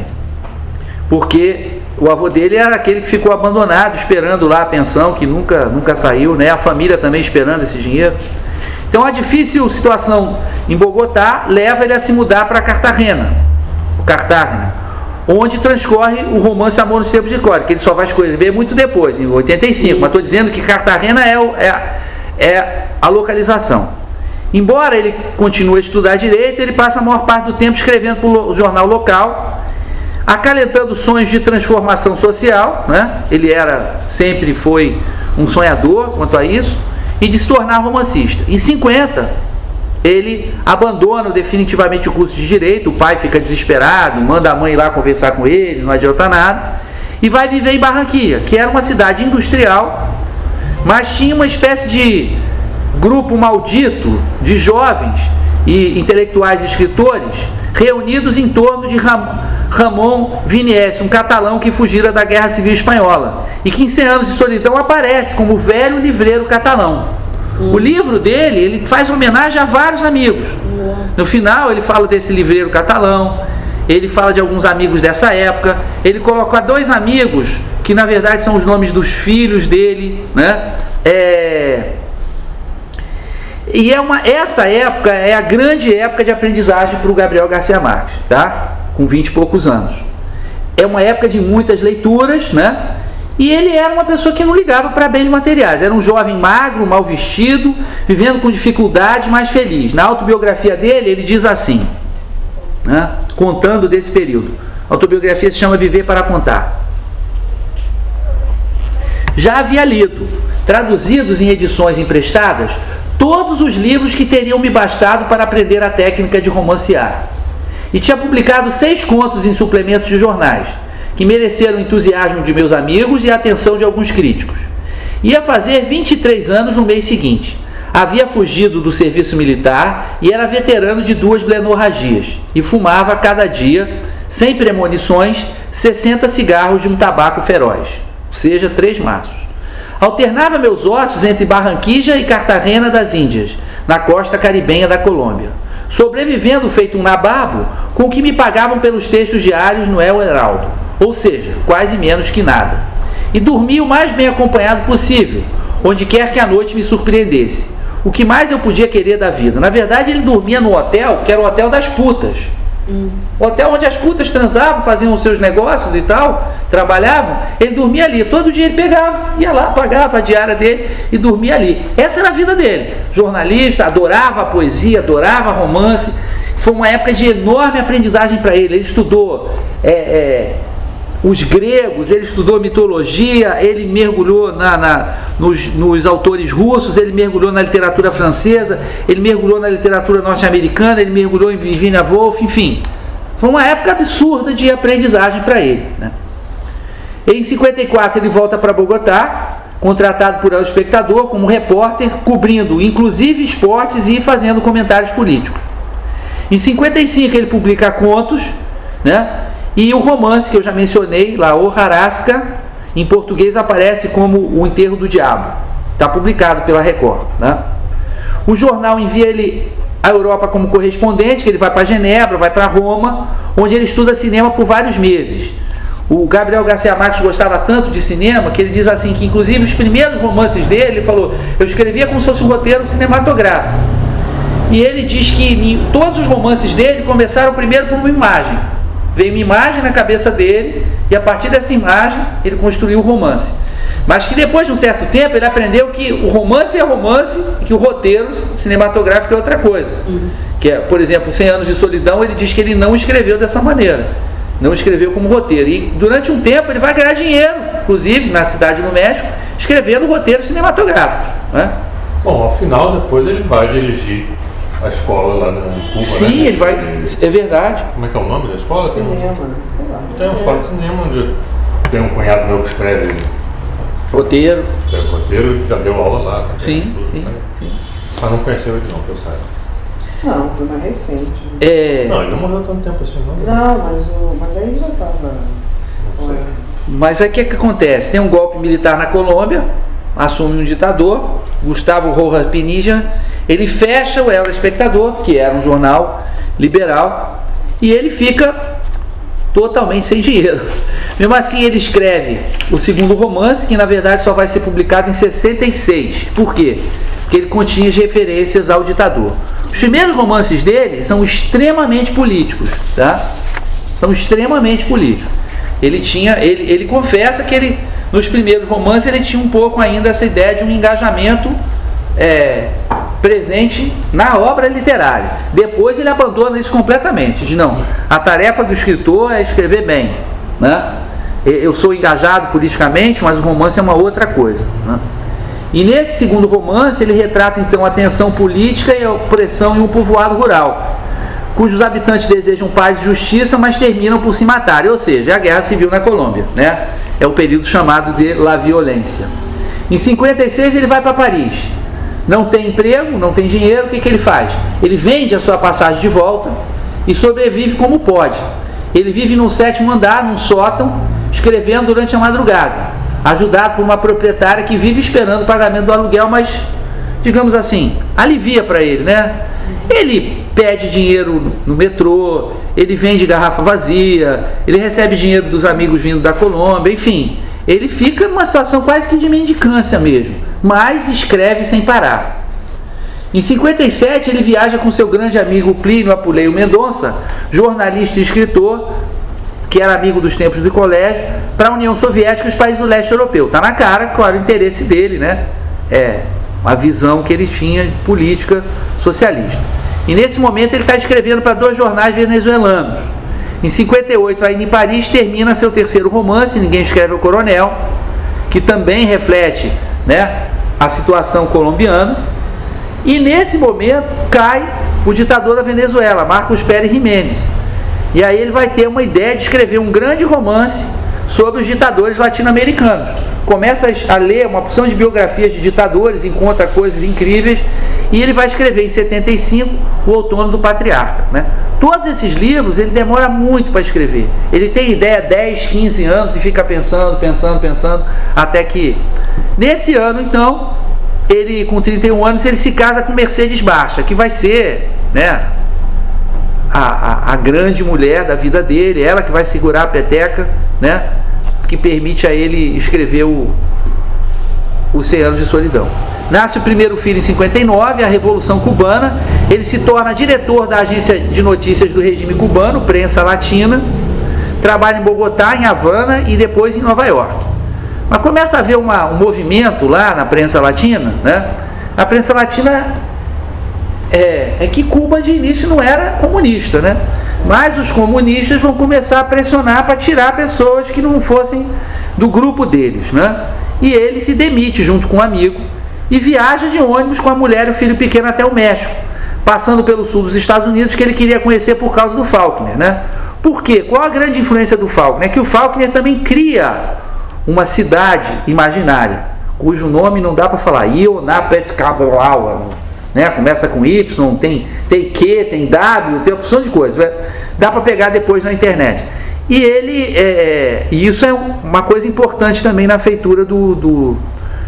Porque o avô dele era aquele que ficou abandonado, esperando lá a pensão, que nunca, nunca saiu, né? A família também esperando esse dinheiro. Então a difícil situação em Bogotá leva ele a se mudar para Cartagena, Cartagena, onde transcorre o romance Amor nos Tempos de Cólera, que ele só vai escrever muito depois, em oitenta e cinco, mas estou dizendo que Cartagena é, o, é, é a localização. Embora ele continue a estudar Direito, ele passa a maior parte do tempo escrevendo para o jornal local, acalentando sonhos de transformação social, né? Ele era, sempre foi um sonhador quanto a isso, e de se tornar romancista. Em cinquenta, ele abandona definitivamente o curso de Direito, o pai fica desesperado, manda a mãe ir lá conversar com ele, não adianta nada, e vai viver em Barranquilla, que era uma cidade industrial, mas tinha uma espécie de grupo maldito de jovens e intelectuais e escritores reunidos em torno de Ram Ramon Vinies, um catalão que fugira da Guerra Civil Espanhola e que em cem anos de solidão aparece como o velho livreiro catalão. Hum. O livro dele, ele faz homenagem a vários amigos. Hum. No final ele fala desse livreiro catalão, ele fala de alguns amigos dessa época, ele coloca dois amigos que na verdade são os nomes dos filhos dele, né? É... E é uma, essa época é a grande época de aprendizagem para o Gabriel Garcia Marques, tá? Com vinte e poucos anos. É uma época de muitas leituras, né? E ele era uma pessoa que não ligava para bens materiais. Era um jovem magro, mal vestido, vivendo com dificuldades, mas feliz. Na autobiografia dele, ele diz assim, né? Contando desse período. A autobiografia se chama Viver para Contar. Já havia lido, traduzidos em edições emprestadas, todos os livros que teriam me bastado para aprender a técnica de romancear. E tinha publicado seis contos em suplementos de jornais, que mereceram o entusiasmo de meus amigos e a atenção de alguns críticos. Ia fazer vinte e três anos no mês seguinte. Havia fugido do serviço militar e era veterano de duas blenorragias. E fumava cada dia, sem premonições, sessenta cigarros de um tabaco feroz. Ou seja, três maços. Alternava meus ossos entre Barranquilla e Cartagena das Índias, na costa caribenha da Colômbia, sobrevivendo feito um nababo com o que me pagavam pelos textos diários no El Heraldo, ou seja, quase menos que nada. E dormia o mais bem acompanhado possível, onde quer que a noite me surpreendesse. O que mais eu podia querer da vida? Na verdade, ele dormia no hotel, que era o hotel das putas. Hum. O hotel onde as putas transavam, faziam os seus negócios e tal, trabalhavam, ele dormia ali. Todo dia ele pegava, ia lá, pagava a diária dele e dormia ali. Essa era a vida dele. Jornalista, adorava a poesia, adorava romance. Foi uma época de enorme aprendizagem para ele. Ele estudou é, é, os gregos, ele estudou mitologia, ele mergulhou na, na, nos, nos autores russos, ele mergulhou na literatura francesa, ele mergulhou na literatura norte-americana, ele mergulhou em Virginia Woolf, enfim. Foi uma época absurda de aprendizagem para ele, né? Em cinquenta e quatro ele volta para Bogotá, contratado por El Espectador como repórter, cobrindo inclusive esportes e fazendo comentários políticos. Em cinquenta e cinco ele publica contos, né? E o romance que eu já mencionei, La Hojarasca, em português aparece como O Enterro do Diabo. Está publicado pela Record, né? O jornal envia ele à Europa como correspondente, que ele vai para Genebra, vai para Roma, onde ele estuda cinema por vários meses. O Gabriel Garcia Marques gostava tanto de cinema que ele diz assim, que inclusive os primeiros romances dele, ele falou, eu escrevia como se fosse um roteiro cinematográfico. E ele diz que todos os romances dele começaram primeiro por uma imagem. Veio uma imagem na cabeça dele e a partir dessa imagem ele construiu o romance. Mas que depois de um certo tempo ele aprendeu que o romance é romance e que o roteiro cinematográfico é outra coisa. Uhum. Que é, por exemplo, cem anos de solidão, ele diz que ele não escreveu dessa maneira. Não escreveu como roteiro. E durante um tempo ele vai ganhar dinheiro, inclusive na cidade do México, escrevendo roteiros cinematográficos, né? Bom, ao final depois ele vai dirigir a escola lá em Cuba, sim, né? Ele vai. É verdade. Como é que é o nome da escola? Cinema, sei lá. Tem uma escola de cinema onde tem um cunhado meu que escreve roteiro. Escreve roteiro e já deu aula lá. Tá? Sim, tudo, sim, né? sim. Mas não conheceu ele não, que eu saiba. Não, foi mais recente. É... Não, ele não morreu tanto tempo assim, não. Não, mas, o... mas aí ele já estava. Mas aí o que, que acontece? Tem um golpe militar na Colômbia, assume um ditador, Gustavo Rojas Pinilla. Ele fecha o El Espectador, que era um jornal liberal, e ele fica totalmente sem dinheiro. Mesmo assim, ele escreve o segundo romance, que na verdade só vai ser publicado em sessenta e seis. Por quê? Porque ele continha as referências ao ditador. Os primeiros romances dele são extremamente políticos, tá? São extremamente políticos. Ele tinha, ele, ele confessa que ele, nos primeiros romances, ele tinha um pouco ainda essa ideia de um engajamento é, presente na obra literária. Depois ele abandona isso completamente. Diz, não, a tarefa do escritor é escrever bem, né? Eu sou engajado politicamente, mas o romance é uma outra coisa, né? E nesse segundo romance ele retrata então a tensão política e a opressão em um povoado rural, cujos habitantes desejam paz e justiça, mas terminam por se matarem, ou seja, a guerra civil na Colômbia, né? É o período chamado de La Violência. Em cinquenta e seis ele vai para Paris. Não tem emprego, não tem dinheiro, o que, que ele faz? Ele vende a sua passagem de volta e sobrevive como pode. Ele vive num sétimo andar, num sótão, escrevendo durante a madrugada, ajudado por uma proprietária que vive esperando o pagamento do aluguel, mas, digamos assim, alivia para ele, né? Ele pede dinheiro no metrô, ele vende garrafa vazia, ele recebe dinheiro dos amigos vindo da Colômbia, enfim, ele fica numa situação quase que de mendicância mesmo, mas escreve sem parar. Em cinquenta e sete ele viaja com seu grande amigo Plínio Apuleio Mendonça, jornalista e escritor, que era amigo dos tempos do colégio, para a União Soviética e os países do leste europeu. Está na cara, claro, o interesse dele, né? É a visão que ele tinha de política socialista. E nesse momento ele está escrevendo para dois jornais venezuelanos. Em cinquenta e oito, aí em Paris, termina seu terceiro romance, Ninguém Escreve o Coronel, que também reflete, né, a situação colombiana. E nesse momento cai o ditador da Venezuela, Marcos Pérez Jiménez. E aí ele vai ter uma ideia de escrever um grande romance sobre os ditadores latino-americanos. Começa a ler uma porção de biografias de ditadores, encontra coisas incríveis, e ele vai escrever em setenta e cinco O Outono do Patriarca, né? Todos esses livros ele demora muito para escrever. Ele tem ideia dez, quinze anos e fica pensando, pensando, pensando, até que nesse ano, então, ele com trinta e um anos, ele se casa com Mercedes Baixa, que vai ser, né, a, a, a grande mulher da vida dele, ela que vai segurar a peteca, né, que permite a ele escrever o, os cem anos de solidão. Nasce o primeiro filho em cinquenta e nove, a Revolução Cubana. Ele se torna diretor da agência de notícias do regime cubano, Prensa Latina. Trabalha em Bogotá, em Havana e depois em Nova York. Mas começa a haver uma, um movimento lá na Prensa Latina, né? A Prensa Latina é, é que Cuba de início não era comunista, né? Mas os comunistas vão começar a pressionar para tirar pessoas que não fossem do grupo deles, né? E ele se demite junto com um amigo e viaja de ônibus com a mulher e o filho pequeno até o México, passando pelo sul dos Estados Unidos, que ele queria conhecer por causa do Faulkner, né? Por quê? Qual a grande influência do Faulkner? É que o Faulkner também cria uma cidade imaginária, cujo nome não dá para falar, Ionapetcabalaua, né? Começa com Y, tem, tem Q, tem W, tem opção de coisa, né? Dá para pegar depois na internet. E ele, é, e isso é uma coisa importante também na feitura do, do,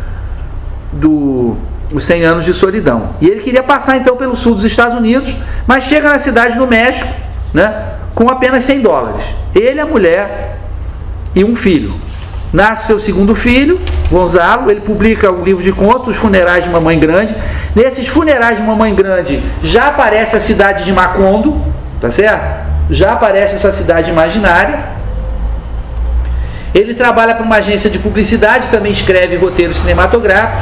do os cem anos de solidão. E ele queria passar então pelo sul dos Estados Unidos, mas chega na cidade do México, né, com apenas cem dólares. Ele, a mulher e um filho. Nasce seu segundo filho, Gonzalo. Ele publica um livro de contos, Os Funerais de Mamãe Grande. Nesses Funerais de Mamãe Grande já aparece a cidade de Macondo, tá certo? Já aparece essa cidade imaginária. Ele trabalha para uma agência de publicidade, também escreve roteiros cinematográficos.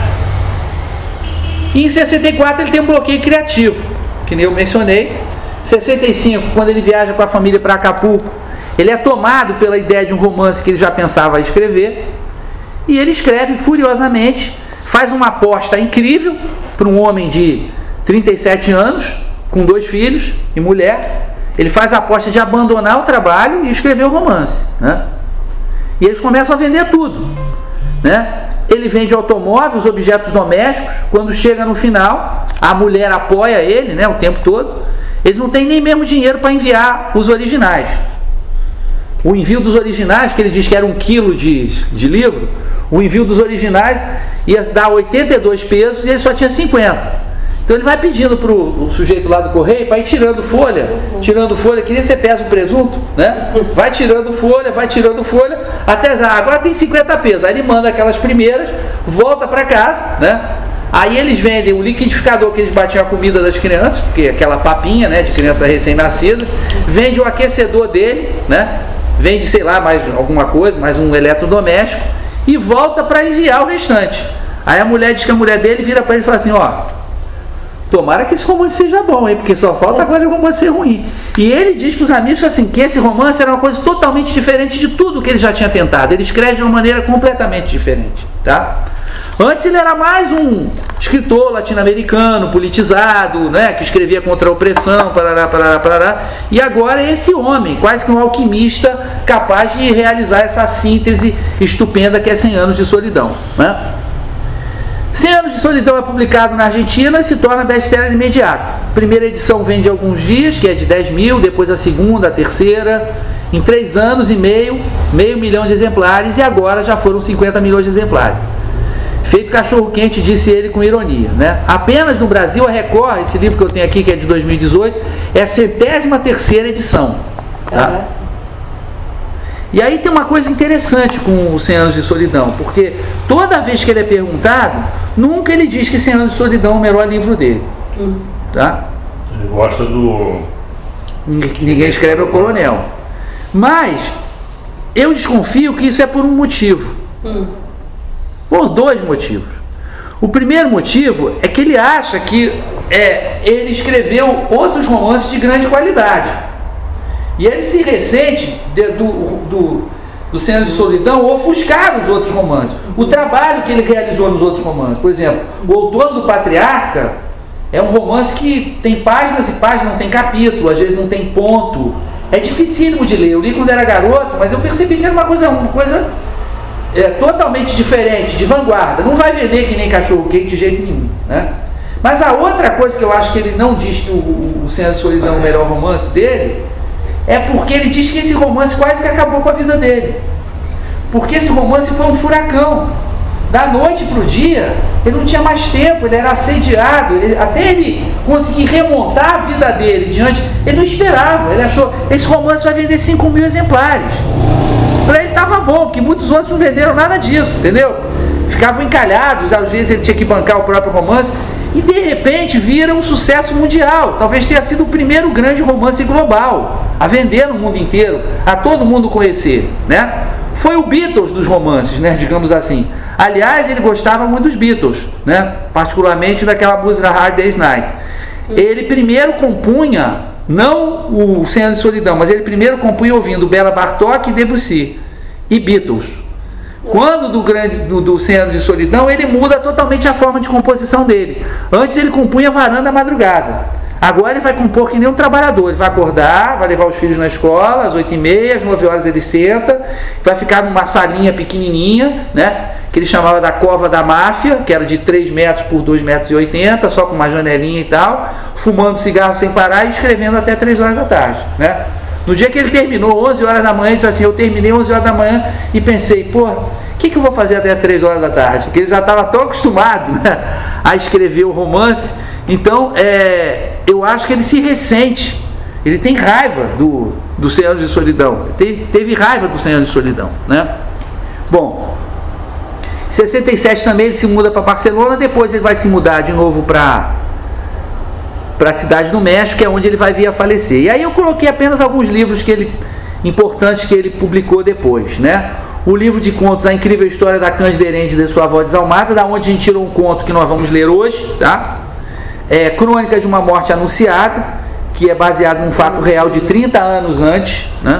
E em sessenta e quatro ele tem um bloqueio criativo, que nem eu mencionei. Em sessenta e cinco, quando ele viaja com a família para Acapulco, ele é tomado pela ideia de um romance que ele já pensava escrever. E ele escreve furiosamente, faz uma aposta incrível para um homem de trinta e sete anos, com dois filhos e mulher. Ele faz a aposta de abandonar o trabalho e escrever o romance, né? E eles começam a vender tudo, né? Ele vende automóveis, objetos domésticos. Quando chega no final, a mulher apoia ele, né, o tempo todo. Eles não têm nem mesmo dinheiro para enviar os originais. O envio dos originais, que ele diz que era um quilo de, de livro, o envio dos originais ia dar oitenta e dois pesos e ele só tinha cinquenta. Então ele vai pedindo para o sujeito lá do correio para ir tirando folha, tirando folha, que nem você pesa o presunto, né? Vai tirando folha, vai tirando folha, até ah, agora tem cinquenta pesos. Aí ele manda aquelas primeiras, volta para casa, né? Aí eles vendem o liquidificador que eles batiam a comida das crianças, porque aquela papinha, né, de criança recém-nascida, vende o aquecedor dele, né? Vende, sei lá, mais alguma coisa, mais um eletrodoméstico, e volta para enviar o restante. Aí a mulher diz que a mulher dele vira para ele e fala assim, ó, tomara que esse romance seja bom, hein? Porque só falta agora o romance ser ruim. E ele diz para os amigos assim, que esse romance era uma coisa totalmente diferente de tudo que ele já tinha tentado. Ele escreve de uma maneira completamente diferente, tá? Antes ele era mais um escritor latino-americano, politizado, né? Que escrevia contra a opressão, parará, parará, parará. E agora é esse homem, quase que um alquimista, capaz de realizar essa síntese estupenda que é cem anos de solidão, né? cem anos de solidão é publicado na Argentina e se torna best-seller imediato. A primeira edição vende alguns dias, que é de dez mil, depois a segunda, a terceira. Em três anos e meio, meio milhão de exemplares, e agora já foram cinquenta milhões de exemplares. Feito cachorro-quente, disse ele com ironia, né? Apenas no Brasil, a Record, esse livro que eu tenho aqui, que é de dois mil e dezoito, é a centésima terceira edição. Tá? Uhum. E aí tem uma coisa interessante com os cem anos de solidão, porque toda vez que ele é perguntado, nunca ele diz que cem anos de solidão é o melhor livro dele. Hum. Tá? Ele gosta do... Ninguém escreve o Coronel. Mas eu desconfio que isso é por um motivo. Hum. Por dois motivos. O primeiro motivo é que ele acha que é, ele escreveu outros romances de grande qualidade. E ele se ressente de, do, do, do cem anos de solidão ofuscar os outros romances. O trabalho que ele realizou nos outros romances. Por exemplo, O Outono do Patriarca é um romance que tem páginas e páginas, não tem capítulo, às vezes não tem ponto. é dificílimo de ler. Eu li quando era garoto, mas eu percebi que era uma coisa, uma coisa é, totalmente diferente, de vanguarda. Não vai vender que nem cachorro-quente de jeito nenhum, né? Mas a outra coisa que eu acho que ele não diz que o, o, o Cem Anos de Solidão é o melhor romance dele, é porque ele diz que esse romance quase que acabou com a vida dele. Porque esse romance foi um furacão. Da noite para o dia, ele não tinha mais tempo, ele era assediado, ele, até ele conseguir remontar a vida dele diante, ele não esperava, ele achou, esse romance vai vender cinco mil exemplares. Para ele estava bom, porque muitos outros não venderam nada disso, entendeu? Ficavam encalhados, às vezes ele tinha que bancar o próprio romance, e de repente vira um sucesso mundial. Talvez tenha sido o primeiro grande romance global a vender no mundo inteiro, a todo mundo conhecer, né? Foi o Beatles dos romances, né? Digamos assim. Aliás, ele gostava muito dos Beatles, né? Particularmente daquela música Hard Day's Night. Ele primeiro compunha, não o Cem Anos de Solidão, mas ele primeiro compunha ouvindo Bela Bartók e Debussy e Beatles. Quando do, grande, do, do Cem Anos de Solidão, ele muda totalmente a forma de composição dele. Antes ele compunha Varanda à Madrugada. Agora ele vai compor que nem um trabalhador. Ele vai acordar, vai levar os filhos na escola, às oito e meia, às nove horas ele senta, vai ficar numa salinha pequenininha, né? Que ele chamava da Cova da Máfia, que era de três metros por dois metros e oitenta, só com uma janelinha e tal, fumando cigarro sem parar e escrevendo até três horas da tarde, né? No dia que ele terminou, onze horas da manhã, ele disse assim, eu terminei onze horas da manhã e pensei, pô, o que, que eu vou fazer até três horas da tarde? Porque ele já estava tão acostumado, né, a escrever o romance. Então, é, eu acho que ele se ressente, ele tem raiva do, do Cem Anos de Solidão, teve, teve raiva do Cem Anos de Solidão, né? Bom, em sessenta e sete também ele se muda para Barcelona, depois ele vai se mudar de novo para para a cidade do México, que é onde ele vai vir a falecer. E aí eu coloquei apenas alguns livros que ele, importantes que ele publicou depois, né? O livro de contos A Incrível História da Cândida Herende de Sua Avó Desalmada, da onde a gente tirou um conto que nós vamos ler hoje, tá? É, Crônica de uma Morte Anunciada, que é baseado num fato real de trinta anos antes, né?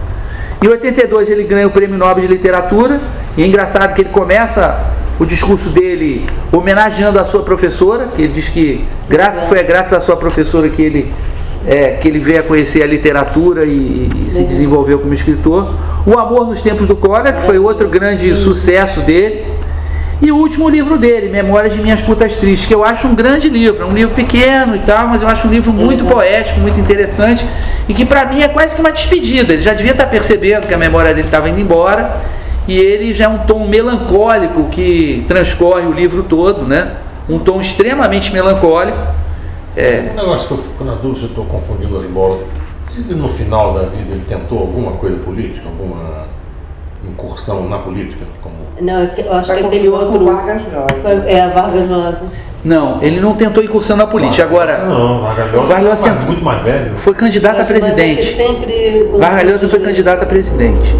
Em oitenta e dois ele ganha o Prêmio Nobel de Literatura, e é engraçado que ele começa o discurso dele homenageando a sua professora, que ele diz que graças, foi graças à sua professora que ele, é, que ele veio a conhecer a literatura e, e se desenvolveu como escritor. O Amor nos Tempos do Cólera, que foi outro grande sucesso dele. E o último livro dele, Memórias de Minhas Putas Tristes, que eu acho um grande livro, é um livro pequeno e tal, mas eu acho um livro muito uhum. poético, muito interessante, e que para mim é quase que uma despedida. Ele já devia estar percebendo que a memória dele estava indo embora, e ele já é um tom melancólico que transcorre o livro todo, né? Um tom extremamente melancólico. É... Um negócio que eu fico na dúvida se eu estou confundindo as bolas. Ele, no final da vida, ele tentou alguma coisa política, alguma incursão na política? Como... Não, eu acho que aquele outro... Vargas Llosa. É, a Vargas Llosa. Não, ele não tentou incursão na política. Agora, não, Vargas Llosa Vargas Llosa tentou, muito mais velho. Foi candidato a presidente. É sempre... Vargas Llosa foi candidato a presidente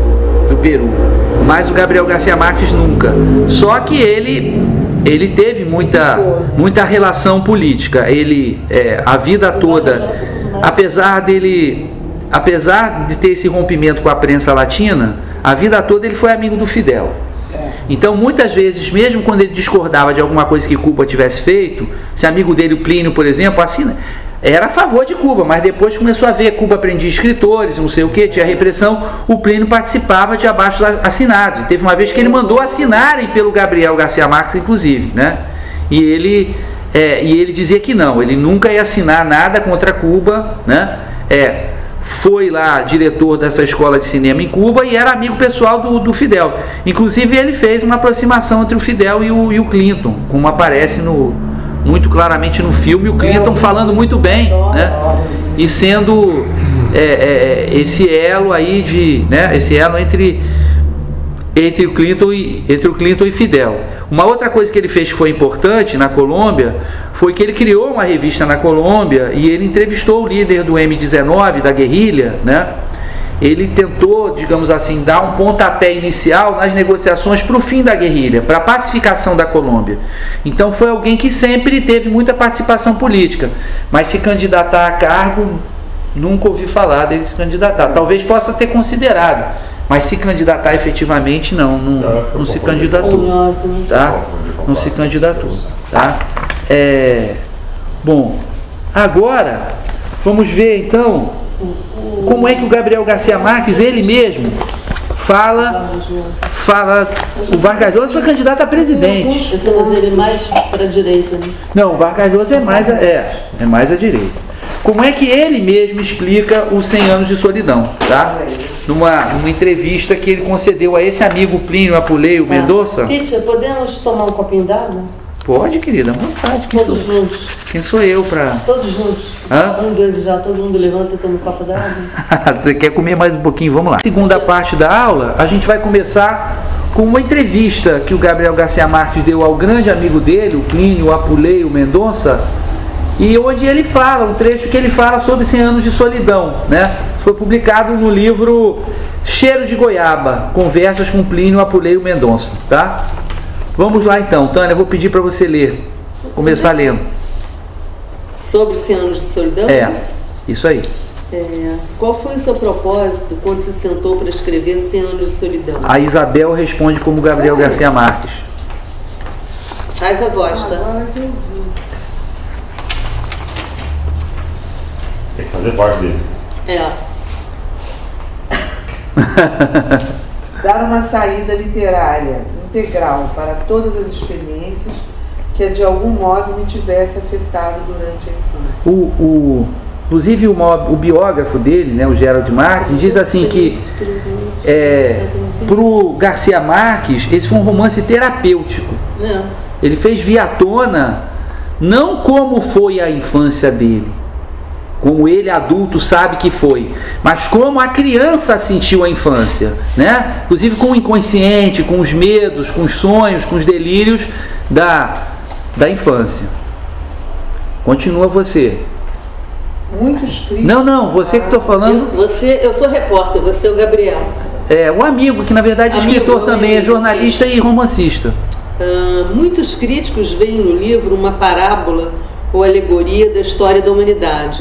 do Peru, mas o Gabriel Garcia Marques nunca. Só que ele ele teve muita muita relação política. Ele é, a vida toda, apesar dele apesar de ter esse rompimento com a prensa latina, a vida toda ele foi amigo do Fidel. Então, muitas vezes, mesmo quando ele discordava de alguma coisa que Cuba tivesse feito, esse amigo dele, o Plínio, por exemplo, assina, era a favor de Cuba, mas depois começou a ver Cuba prendia escritores, não sei o que, tinha repressão, o Plínio participava de abaixo assinados. E teve uma vez que ele mandou assinarem pelo Gabriel Garcia Marques, inclusive, né? E ele, é, e ele dizia que não, ele nunca ia assinar nada contra Cuba, né? É, foi lá diretor dessa escola de cinema em Cuba e era amigo pessoal do, do Fidel. Inclusive ele fez uma aproximação entre o Fidel e o, e o Clinton, como aparece no, muito claramente no filme, o Clinton falando muito bem, né? E sendo é, é, esse elo aí de, né? Esse elo entre entre o Clinton e entre o Clinton e Fidel. Uma outra coisa que ele fez que foi importante na Colômbia foi que ele criou uma revista na Colômbia e ele entrevistou o líder do M dezenove, da guerrilha, né? Ele tentou, digamos assim, dar um pontapé inicial nas negociações para o fim da guerrilha, para a pacificação da Colômbia. Então foi alguém que sempre teve muita participação política, mas se candidatar a cargo, nunca ouvi falar dele se candidatar. Talvez possa ter considerado, mas se candidatar efetivamente não, não, não, não se candidatou, tá? Não se candidatou, tá? É, bom, agora vamos ver então como é que o Gabriel Garcia Marques, ele mesmo, fala, fala, o Vargas Llosa foi candidato a presidente. Esse mas ele mais para a direita, né? Não, o Vargas Llosa é mais, a, é, é mais à direita. Como é que ele mesmo explica os cem anos de solidão, tá? Numa, numa entrevista que ele concedeu a esse amigo Plínio Apuleio Mendonça. Teacher, podemos tomar um copinho d'água? Pode, querida, à vontade. Quem Todos sou, juntos. Quem sou eu para... Todos juntos. Hã? Um, dois já, todo mundo levanta e toma um copo d'água. Você quer comer mais um pouquinho? Vamos lá. Segunda parte da aula, a gente vai começar com uma entrevista que o Gabriel Garcia Marques deu ao grande amigo dele, o Plínio Apuleio Mendonça, e onde ele fala, um trecho que ele fala sobre cem anos de solidão, né? Foi publicado no livro Cheiro de Goiaba, Conversas com Plínio Apuleio Mendonça, tá? Vamos lá então, Tânia, eu vou pedir para você ler, começar lendo. Sobre cem anos de solidão? É, isso aí. É, qual foi o seu propósito quando se sentou para escrever cem anos de solidão? A Isabel responde como Gabriel Garcia Marques. Faz a voz, tá? Tem que fazer parte dele. É. Dar uma saída literária integral para todas as experiências que de algum modo me tivesse afetado durante a infância. O, o, inclusive o, o biógrafo dele, né, o Gerald Marques, diz assim que é, para o Garcia Marques esse foi um romance terapêutico. É. Ele fez vir à tona não como foi a infância dele, como ele adulto sabe que foi, mas como a criança sentiu a infância, né? Inclusive com o inconsciente, com os medos, com os sonhos, com os delírios da, da infância. Continua você. Muitos críticos... Não, não, você que estou falando... Eu, você, eu sou repórter, você é o Gabriel. É, o amigo, que na verdade é Amigo, escritor também, é amigo. jornalista e romancista. Ah, muitos críticos veem no livro uma parábola ou alegoria da história da humanidade.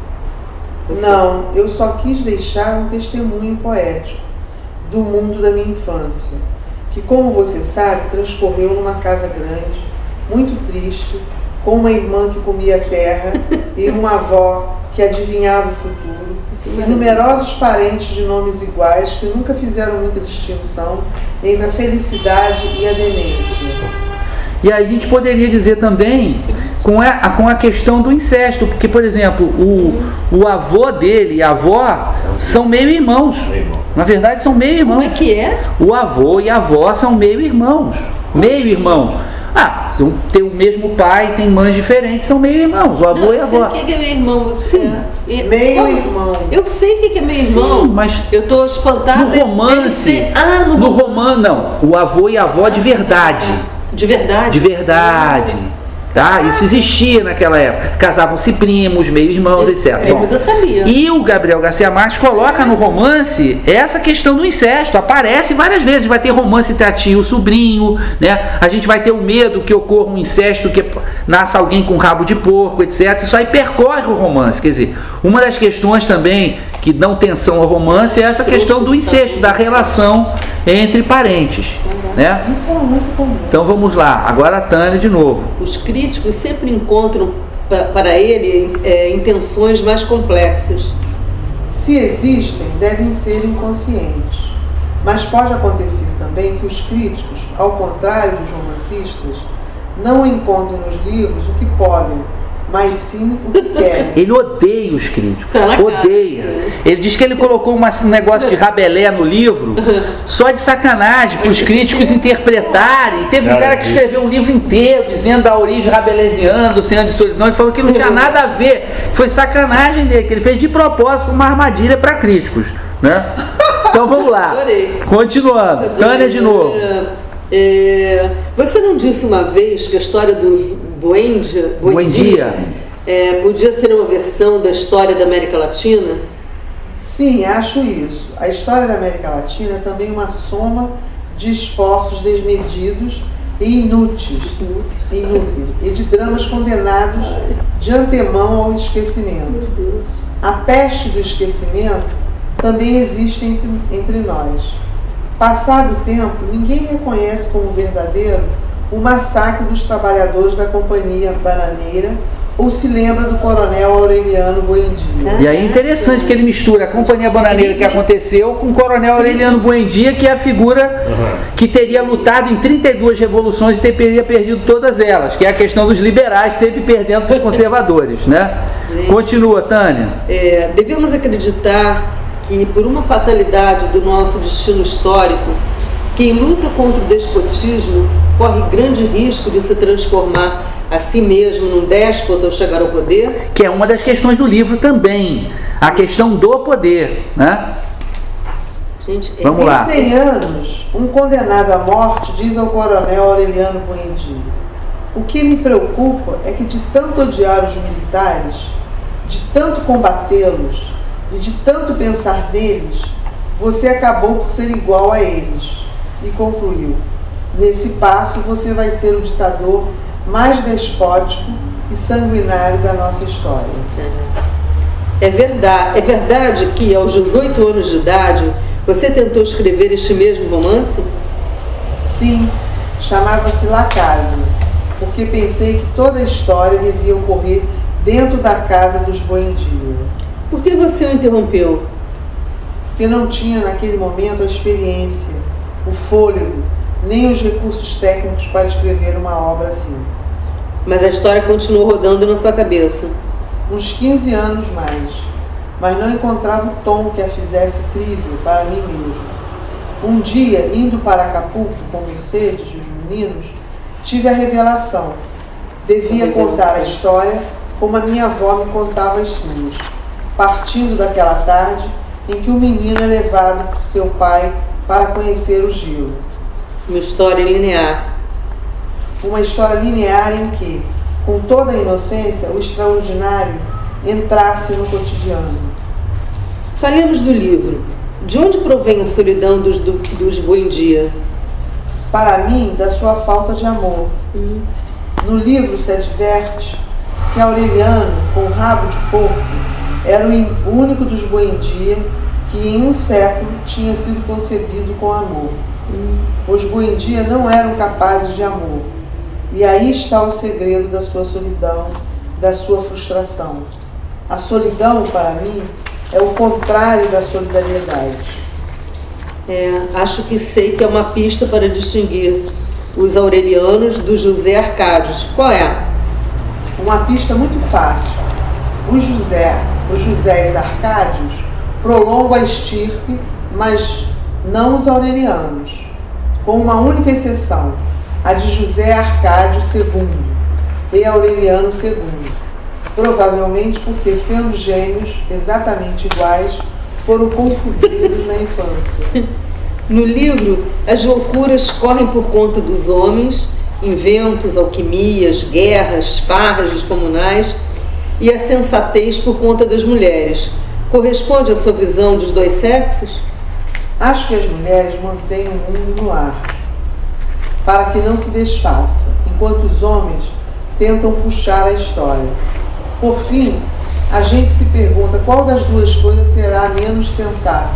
Você- Não, eu só quis deixar um testemunho poético do mundo da minha infância, que, como você sabe, transcorreu numa casa grande, muito triste, com uma irmã que comia terra e uma avó que adivinhava o futuro, e numerosos parentes de nomes iguais que nunca fizeram muita distinção entre a felicidade e a demência. E aí a gente poderia dizer também com a, com a questão do incesto, porque, por exemplo, o, o avô dele e a avó são meio irmãos. Na verdade, são meio irmãos. Como é que é? O avô e a avó são meio irmãos. Meio irmãos. Ah, são, tem o mesmo pai, tem mães diferentes, são meio irmãos, o avô Não, e a eu sei avó. o que que é meu irmão. Sim. É. Meio Como? irmão. Eu sei o que que é meu Sim, irmão. mas eu tô espantada. No dele romance, ser- Ah, no, no romance. romance não, o avô e a avó de verdade. De verdade. De verdade. Tá? Isso existia naquela época. Casavam-se primos, meio-irmãos, etcétera. É, mas eu sabia. E o Gabriel Garcia Marques coloca no romance essa questão do incesto. Aparece várias vezes. Vai ter romance entre a tia e o sobrinho, né? A gente vai ter o medo que ocorra um incesto, que nasça alguém com rabo de porco, etcétera. Isso aí percorre o romance. Quer dizer, uma das questões também que dão tensão ao romance é essa questão do incesto, da relação entre parentes, né? Isso era muito comum. Então vamos lá. Agora a Tânia de novo. Os críticos sempre encontram pa- para ele é, intenções mais complexas. Se existem, devem ser inconscientes. Mas pode acontecer também que os críticos, ao contrário dos romancistas, não encontrem nos livros o que podem, mas sim o que querem. Ele odeia os críticos. Tá na cara. Odeia. Ele diz que ele colocou uma- um negócio de Rabelais no livro só de sacanagem, para os críticos interpretarem. Teve um cara que escreveu um livro inteiro dizendo da origem rabelaisiana, do cem anos de solidão, e falou que não tinha nada a ver. Foi sacanagem dele, que ele fez de propósito uma armadilha para críticos, né? Então vamos lá. Adorei. Continuando. Tânia de novo. É, é, você não disse uma vez que a história dos Buendia, Buendia. é, podia ser uma versão da história da América Latina? Sim, acho isso. A história da América Latina é também uma soma de esforços desmedidos e inúteis, inúteis e de dramas condenados de antemão ao esquecimento. A peste do esquecimento também existe entre, entre nós. Passado o tempo, ninguém reconhece como verdadeiro o massacre dos trabalhadores da Companhia Bananeira ou se lembra do coronel Aureliano Buendia. E aí é interessante que ele mistura a Companhia Bananeira que aconteceu com o coronel Aureliano Buendia, que é a figura que teria lutado em trinta e duas revoluções e teria perdido todas elas, que é a questão dos liberais sempre perdendo para os conservadores, né? Gente, continua, Tânia. É, devemos acreditar que, por uma fatalidade do nosso destino histórico, quem luta contra o despotismo corre grande risco de se transformar a si mesmo num déspota ao chegar ao poder? Que é uma das questões do livro também, a questão do poder, né? Gente, Vamos em lá. cem anos, um condenado à morte diz ao coronel Aureliano Buendia: o que me preocupa é que de tanto odiar os militares, de tanto combatê-los e de tanto pensar neles, você acabou por ser igual a eles. E concluiu: nesse passo você vai ser o ditador mais despótico e sanguinário da nossa história. É verdade, é verdade que aos dezoito anos de idade você tentou escrever este mesmo romance? Sim, chamava-se La Casa, porque pensei que toda a história devia ocorrer dentro da casa dos Buendia. Por que você o interrompeu? Porque não tinha naquele momento a experiência, o fôlego, nem os recursos técnicos para escrever uma obra assim. Mas a história continuou rodando na sua cabeça. Uns quinze anos mais, mas não encontrava o tom que a fizesse crível para mim mesmo. Um dia, indo para Acapulco com Mercedes e os meninos, tive a revelação. Devia contar a história como a minha avó me contava as suas, partindo daquela tarde em que o menino é levado por seu pai para conhecer o gelo. Uma história linear. Uma história linear em que, com toda a inocência, o extraordinário entrasse no cotidiano. Falemos do livro. De onde provém a solidão dos, do, dos Buendia? Para mim, da sua falta de amor. Hum. No livro se adverte que Aureliano, com rabo de porco, era o único dos Buendia que em um século tinha sido concebido com amor. Hum. Os Buendia não eram capazes de amor. E aí está o segredo da sua solidão, da sua frustração. A solidão, para mim, é o contrário da solidariedade. É, acho que sei que é uma pista para distinguir os aurelianos dos José Arcádios. Qual é? Uma pista muito fácil. Os José, os Josés Arcádios prolongam a estirpe, mas não os aurelianos, com uma única exceção, a de José Arcádio segundo e Aureliano segundo, provavelmente porque, sendo gêmeos exatamente iguais, foram confundidos na infância. No livro, as loucuras correm por conta dos homens, inventos, alquimias, guerras, farras descomunais, e a sensatez por conta das mulheres. Corresponde à sua visão dos dois sexos? Acho que as mulheres mantêm o mundo no ar, para que não se desfaça, enquanto os homens tentam puxar a história. Por fim, a gente se pergunta qual das duas coisas será a menos sensata.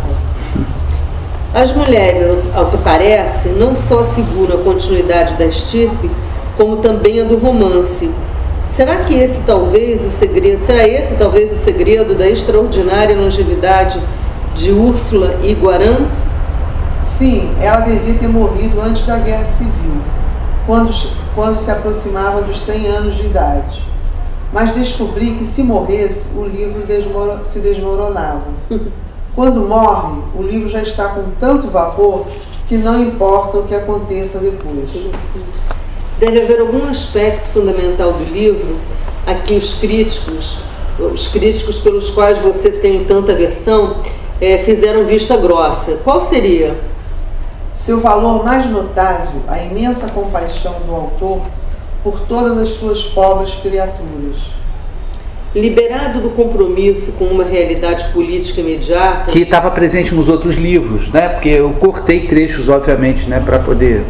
As mulheres, ao que parece, não só seguram a continuidade da estirpe, como também a do romance. Será que esse talvez o segredo, será esse talvez o segredo da extraordinária longevidade de Úrsula Iguarã? Sim, ela devia ter morrido antes da Guerra Civil, quando, quando se aproximava dos cem anos de idade. Mas descobri que, se morresse, o livro desmoro- se desmoronava. Quando morre, o livro já está com tanto vapor que não importa o que aconteça depois. Deve haver algum aspecto fundamental do livro a que os críticos, os críticos pelos quais você tem tanta aversão, é, fizeram vista grossa. Qual seria? Seu valor mais notável, a imensa compaixão do autor por todas as suas pobres criaturas. Liberado do compromisso com uma realidade política imediata... Que estava presente nos outros livros, né? Porque eu cortei trechos, obviamente, né? Para poder...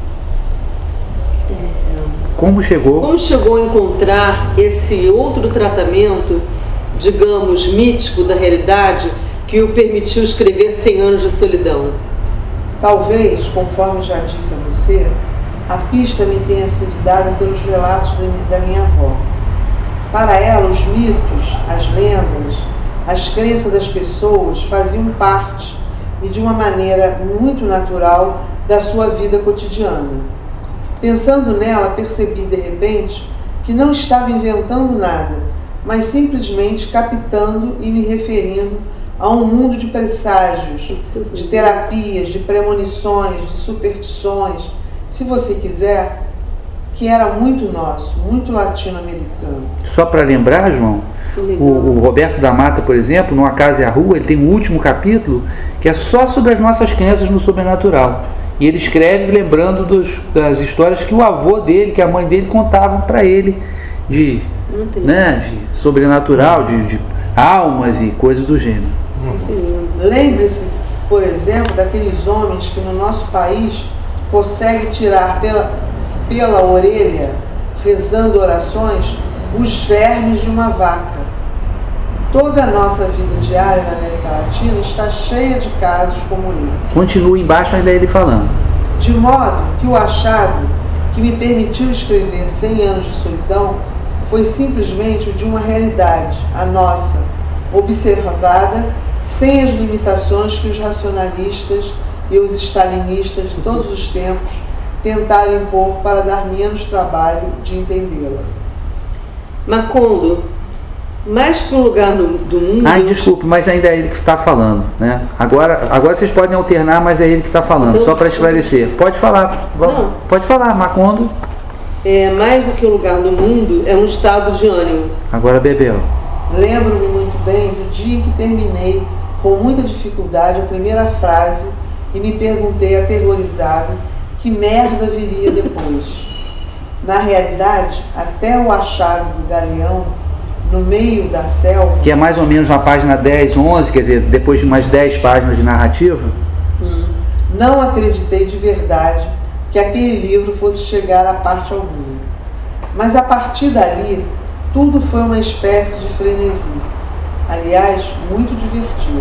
Como chegou? Como chegou a encontrar esse outro tratamento, digamos, mítico da realidade, que o permitiu escrever cem anos de solidão? Talvez, conforme já disse a você, a pista me tenha sido dada pelos relatos de, da minha avó. Para ela, os mitos, as lendas, as crenças das pessoas faziam parte, e de uma maneira muito natural, da sua vida cotidiana. Pensando nela, percebi de repente que não estava inventando nada, mas simplesmente captando e me referindo a um mundo de presságios, de terapias, de premonições, de superstições, se você quiser, que era muito nosso, muito latino-americano. Só para lembrar, João, o, o Roberto da Mata, por exemplo, no A Casa e a Rua, ele tem um último capítulo que é só sobre as nossas crenças no sobrenatural. E ele escreve lembrando dos, das histórias que o avô dele, que a mãe dele contavam para ele de, né, de sobrenatural, de, de almas e coisas do gênero. Lembre-se, por exemplo, daqueles homens que no nosso país conseguem tirar pela, pela orelha, rezando orações, os vermes de uma vaca. Toda a nossa vida diária na América Latina está cheia de casos como esse. Continua embaixo ainda ele falando. De modo que o achado que me permitiu escrever cem anos de solidão foi simplesmente o de uma realidade, a nossa, observada, sem as limitações que os racionalistas e os stalinistas de todos os tempos tentaram impor para dar menos trabalho de entendê-la. Macondo, mais que um lugar no, do mundo... Ai, desculpe, mas ainda é ele que está falando, né? Agora, agora vocês podem alternar, mas é ele que está falando, então, só para esclarecer. Pode falar, não. pode falar, Macondo. É, mais do que um lugar no mundo, é um estado de ânimo. Agora, Bebel. Lembro-me muito bem do dia em que terminei com muita dificuldade a primeira frase e me perguntei aterrorizado que merda viria depois. Na realidade, até o achado do galeão no meio da selva... Que é mais ou menos na página dez, onze, quer dizer, depois de umas dez páginas de narrativa. Hum. Não acreditei de verdade que aquele livro fosse chegar a parte alguma. Mas a partir dali, tudo foi uma espécie de frenesi. Aliás, muito divertido.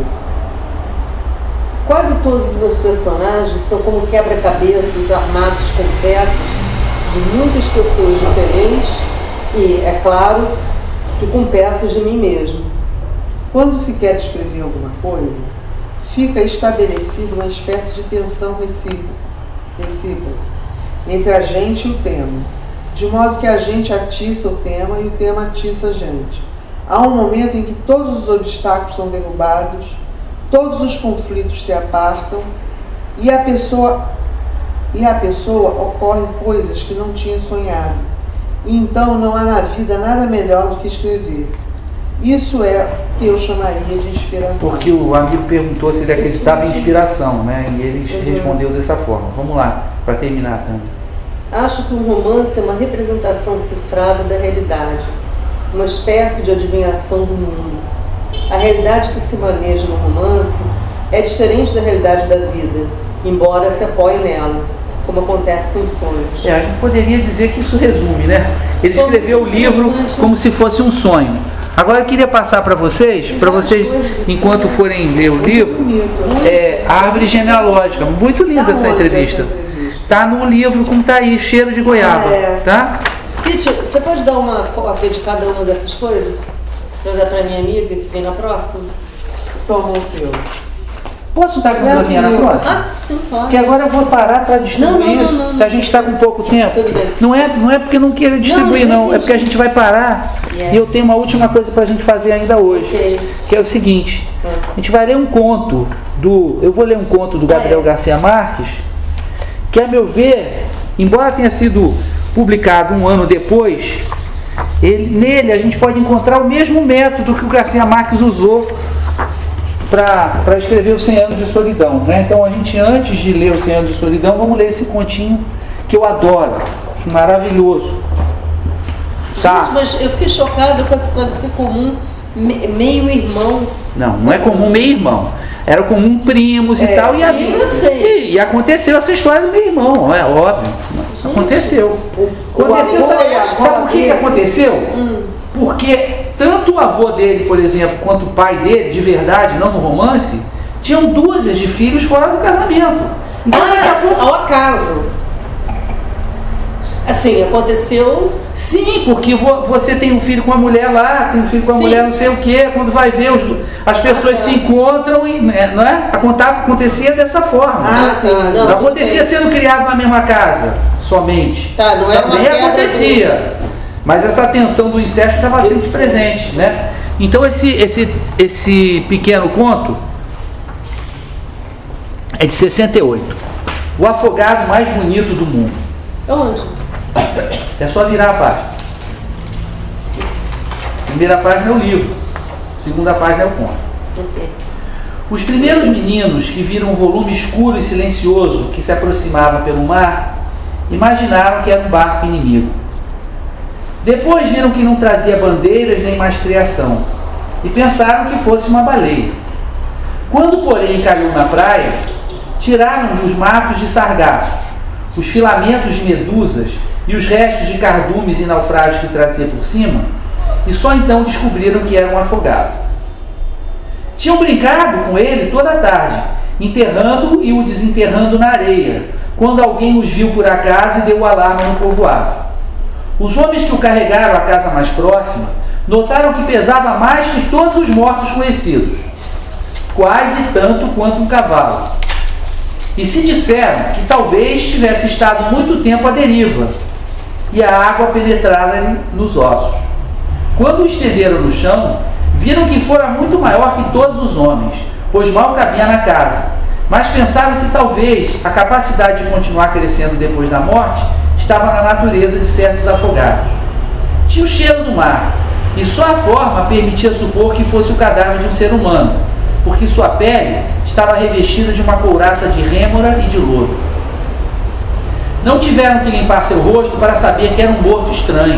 Quase todos os meus personagens são como quebra-cabeças armados com peças de muitas pessoas diferentes e, é claro, que com peças de mim mesmo. Quando se quer descrever alguma coisa, fica estabelecida uma espécie de tensão recíproca, recíproca entre a gente e o tema, de modo que a gente atiça o tema e o tema atiça a gente. Há um momento em que todos os obstáculos são derrubados, todos os conflitos se apartam e a pessoa, e a pessoa ocorrem coisas que não tinha sonhado. E então não há na vida nada melhor do que escrever. Isso é o que eu chamaria de inspiração. Porque o amigo perguntou se ele acreditava em inspiração, né? E ele uhum. respondeu dessa forma. Vamos lá, para terminar também. Acho que um romance é uma representação cifrada da realidade, uma espécie de adivinhação do mundo. A realidade que se maneja no romance é diferente da realidade da vida, embora se apoie nela, como acontece com os sonhos. É, a gente poderia dizer que isso resume, né? Ele escreveu o livro como se fosse um sonho. Agora eu queria passar para vocês, para vocês, enquanto forem ler o livro, é, a árvore genealógica. Muito linda essa entrevista. Tá no livro, como tá aí, Cheiro de Goiaba, tá? Pete, você pode dar uma cópia de cada uma dessas coisas? Para dar para minha amiga que vem na próxima? Toma o teu. Posso estar com a minha na próxima? Ah, sim, claro. Porque agora eu vou parar para distribuir não, não, isso. Não, não, não, que a gente está com pouco tempo. Tudo bem. Não é, não é porque não queira distribuir, não. não. É porque a gente vai parar. Yes. E eu tenho uma última coisa para a gente fazer ainda hoje. Okay. Que é o seguinte. Hum. A gente vai ler um conto do... Eu vou ler um conto do Gabriel ah, é. Garcia Marques, que, a meu ver, embora tenha sido publicado um ano depois, ele, nele a gente pode encontrar o mesmo método que o Garcia Marques usou para escrever os cem anos de solidão, né? Então a gente, antes de ler os cem anos de solidão, vamos ler esse continho que eu adoro, acho maravilhoso. Tá. Gente, mas eu fiquei chocada com essa história de ser comum, me, meio irmão. Não, não é comum meio irmão. Era comum primos é, e tal. E, a, eu sei. E, e aconteceu essa história do meu irmão, é óbvio. Gente, aconteceu. O, aconteceu o sabe, avô, sabe por que, que aconteceu? Hum. Porque tanto o avô dele, por exemplo, quanto o pai dele, de verdade, não no romance, tinham dúzias de filhos fora do casamento. Então, ah, ao acaso. Assim, aconteceu... Sim, porque vo, você tem um filho com a mulher lá, tem um filho com a Sim. mulher não sei o quê, quando vai ver, os, as pessoas se encontram e, não é? Acontecia dessa forma. Ah, sim. Não, Não, tudo acontecia bem. sendo criado na mesma casa, somente. Tá, não era uma Também quebra acontecia, mas essa tensão do incesto estava sempre Incesto. presente, né? Então esse, esse, esse pequeno conto é de sessenta e oito. O afogado mais bonito do mundo. Onde? É só virar a página. Primeira página é o livro, segunda página é o conto. Ok. Os primeiros meninos que viram um volume escuro e silencioso que se aproximava pelo mar, imaginaram que era um barco inimigo. Depois viram que não trazia bandeiras nem mastreação, e pensaram que fosse uma baleia. Quando, porém, caiu na praia, tiraram-lhe os matos de sargassos, os filamentos de medusas e os restos de cardumes e naufrágios que trazia por cima, e só então descobriram que era um afogado. Tinham brincado com ele toda a tarde, enterrando e o desenterrando na areia, quando alguém os viu por acaso e deu o alarme no povoado. Os homens que o carregaram à casa mais próxima notaram que pesava mais que todos os mortos conhecidos, quase tanto quanto um cavalo. E se disseram que talvez tivesse estado muito tempo à deriva e a água penetrara-lhe nos ossos. Quando o estenderam no chão, viram que fora muito maior que todos os homens, pois mal cabia na casa, mas pensaram que talvez a capacidade de continuar crescendo depois da morte estava na natureza de certos afogados. Tinha o cheiro do mar, e só a forma permitia supor que fosse o cadáver de um ser humano, porque sua pele estava revestida de uma couraça de rêmora e de lodo. Não tiveram que limpar seu rosto para saber que era um morto estranho.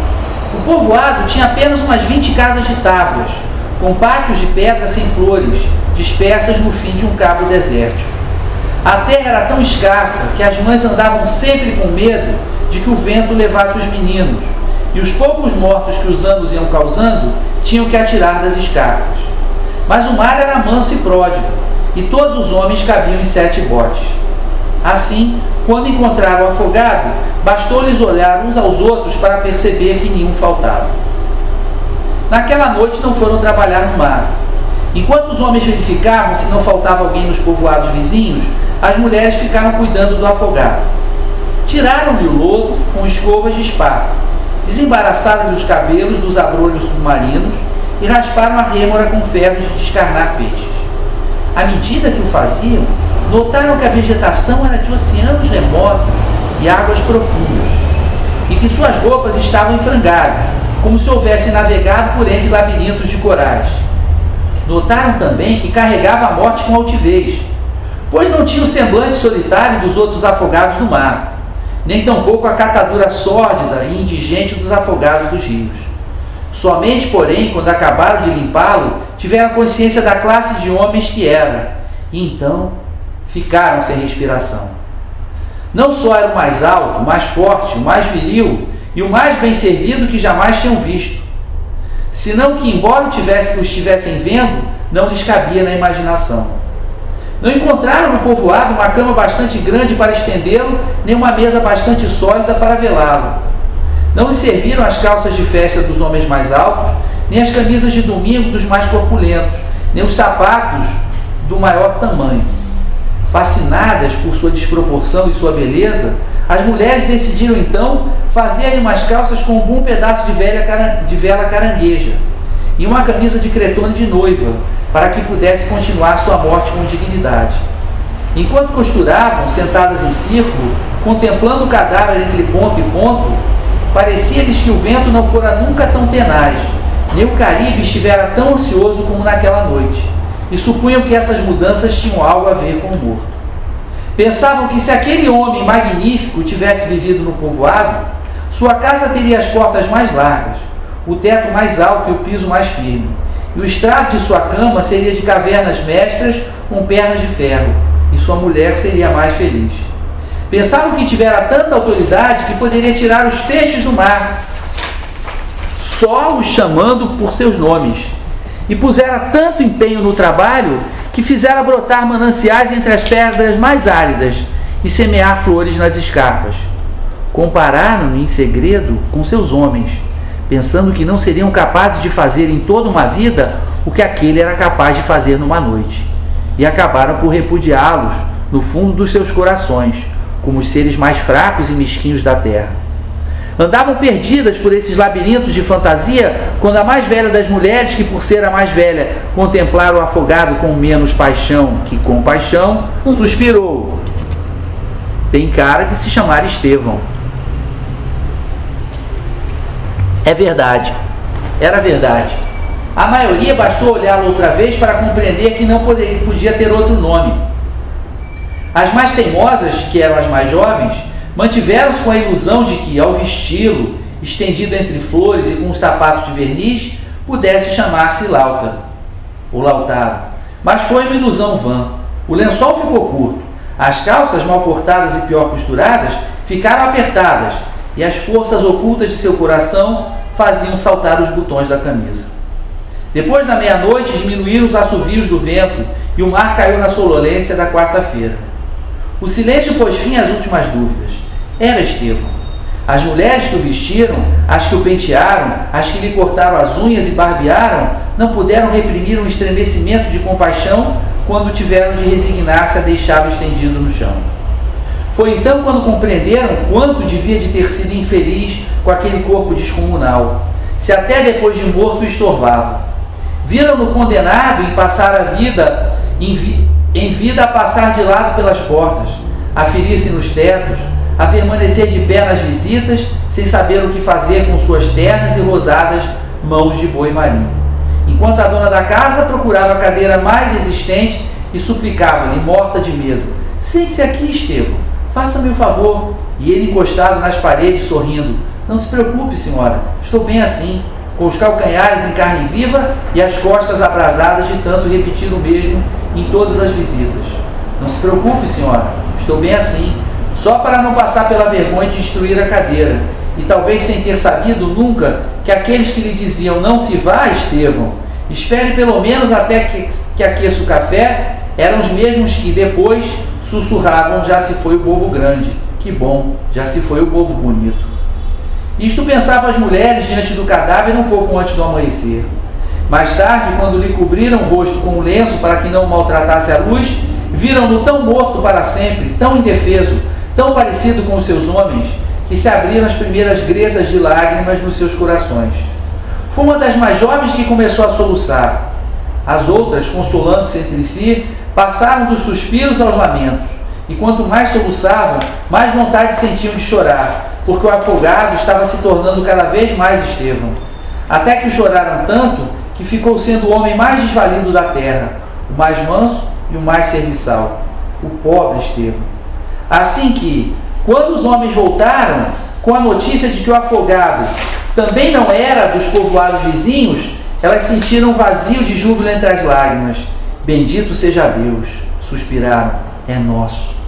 O povoado tinha apenas umas vinte casas de tábuas, com pátios de pedra sem flores, dispersas no fim de um cabo desértico. A terra era tão escassa que as mães andavam sempre com medo de que o vento levasse os meninos, e os poucos mortos que os anos iam causando tinham que atirar das escarpas. Mas o mar era manso e pródigo, e todos os homens cabiam em sete botes. Assim, quando encontraram o afogado, bastou-lhes olhar uns aos outros para perceber que nenhum faltava. Naquela noite não foram trabalhar no mar. Enquanto os homens verificavam se não faltava alguém nos povoados vizinhos, as mulheres ficaram cuidando do afogado. Tiraram-lhe o lodo com escovas de esparto, desembaraçaram-lhe os cabelos dos abrolhos submarinos e rasparam a rêmora com ferros de descarnar peixes. À medida que o faziam, notaram que a vegetação era de oceanos remotos e águas profundas, e que suas roupas estavam em frangalhos, como se houvesse navegado por entre labirintos de corais. Notaram também que carregava a morte com altivez, pois não tinha o semblante solitário dos outros afogados do mar, nem tampouco a catadura sórdida e indigente dos afogados dos rios. Somente, porém, quando acabaram de limpá-lo, tiveram consciência da classe de homens que era, e então ficaram sem respiração. Não só era o mais alto, o mais forte, o mais viril e o mais bem servido que jamais tinham visto, senão que, embora tivesse, o estivessem vendo, não lhes cabia na imaginação. Não encontraram no povoado uma cama bastante grande para estendê-lo, nem uma mesa bastante sólida para velá-lo. Não lhes serviram as calças de festa dos homens mais altos, nem as camisas de domingo dos mais corpulentos, nem os sapatos do maior tamanho. Fascinadas por sua desproporção e sua beleza, as mulheres decidiram então fazer-lhe umas calças com um bom pedaço de, velha, de vela carangueja e uma camisa de cretone de noiva, para que pudesse continuar sua morte com dignidade. Enquanto costuravam, sentadas em círculo, contemplando o cadáver entre ponto e ponto, parecia-lhes que o vento não fora nunca tão tenaz, nem o Caribe estivera tão ansioso como naquela noite, e supunham que essas mudanças tinham algo a ver com o morto. Pensavam que se aquele homem magnífico tivesse vivido no povoado, sua casa teria as portas mais largas, o teto mais alto e o piso mais firme, e o estrado de sua cama seria de cavernas mestras com pernas de ferro, e sua mulher seria mais feliz. Pensavam que tivera tanta autoridade que poderia tirar os peixes do mar, só os chamando por seus nomes, e pusera tanto empenho no trabalho que fizera brotar mananciais entre as pedras mais áridas e semear flores nas escarpas. compararam-no em segredo com seus homens, pensando que não seriam capazes de fazer em toda uma vida o que aquele era capaz de fazer numa noite, e acabaram por repudiá-los no fundo dos seus corações, como os seres mais fracos e mesquinhos da terra. Andavam perdidas por esses labirintos de fantasia, quando a mais velha das mulheres, que por ser a mais velha, contemplaram o afogado com menos paixão que compaixão, suspirou. Tem cara de se chamar Estevão. É verdade, era verdade. A maioria bastou olhá-lo outra vez para compreender que não poderia, podia ter outro nome. As mais teimosas, que eram as mais jovens, mantiveram-se com a ilusão de que, ao vesti-lo, estendido entre flores e com um sapato de verniz, pudesse chamar-se Lauta, ou Lautaro. Mas foi uma ilusão vã. O lençol ficou curto, as calças mal cortadas e pior costuradas ficaram apertadas, e as forças ocultas de seu coração faziam saltar os botões da camisa. Depois da meia-noite, diminuíram os assovios do vento, e o mar caiu na sonolência da quarta-feira. O silêncio pôs fim às últimas dúvidas. Era Estevão. As mulheres que o vestiram, as que o pentearam, as que lhe cortaram as unhas e barbearam, não puderam reprimir um estremecimento de compaixão quando tiveram de resignar-se a deixá-lo estendido no chão. Foi então quando compreenderam quanto devia de ter sido infeliz com aquele corpo descomunal, se até depois de morto estorvava. Viram-no condenado em passar a vida, em, vi, em vida a passar de lado pelas portas, a ferir-se nos tetos, a permanecer de pé nas visitas, sem saber o que fazer com suas ternas e rosadas mãos de boi marinho. Enquanto a dona da casa procurava a cadeira mais resistente e suplicava-lhe, morta de medo: sente-se aqui, Estevão, faça-me o favor. E ele, encostado nas paredes, sorrindo: não se preocupe, senhora, estou bem assim, com os calcanhares em carne viva e as costas abrasadas de tanto repetir o mesmo em todas as visitas. Não se preocupe, senhora, estou bem assim, só para não passar pela vergonha de destruir a cadeira, e talvez sem ter sabido nunca que aqueles que lhe diziam: não se vá, Estevão, espere pelo menos até que, que aqueça o café, eram os mesmos que depois sussurravam: já se foi o bobo grande, que bom, já se foi o bobo bonito. Isto pensavam as mulheres diante do cadáver um pouco antes do amanhecer. Mais tarde, quando lhe cobriram o rosto com um lenço para que não o maltratasse a luz, viram-no tão morto para sempre, tão indefeso, tão parecido com os seus homens, que se abriram as primeiras gretas de lágrimas nos seus corações. Foi uma das mais jovens que começou a soluçar. As outras, consolando-se entre si, passaram dos suspiros aos lamentos, e quanto mais soluçavam, mais vontade sentiam de chorar, porque o afogado estava se tornando cada vez mais Estevão, até que choraram tanto que ficou sendo o homem mais desvalido da terra, o mais manso e o mais serviçal, o pobre Estevão. Assim que, quando os homens voltaram com a notícia de que o afogado também não era dos povoados vizinhos, elas sentiram um vazio de júbilo entre as lágrimas. Bendito seja Deus, suspiraram, é nosso.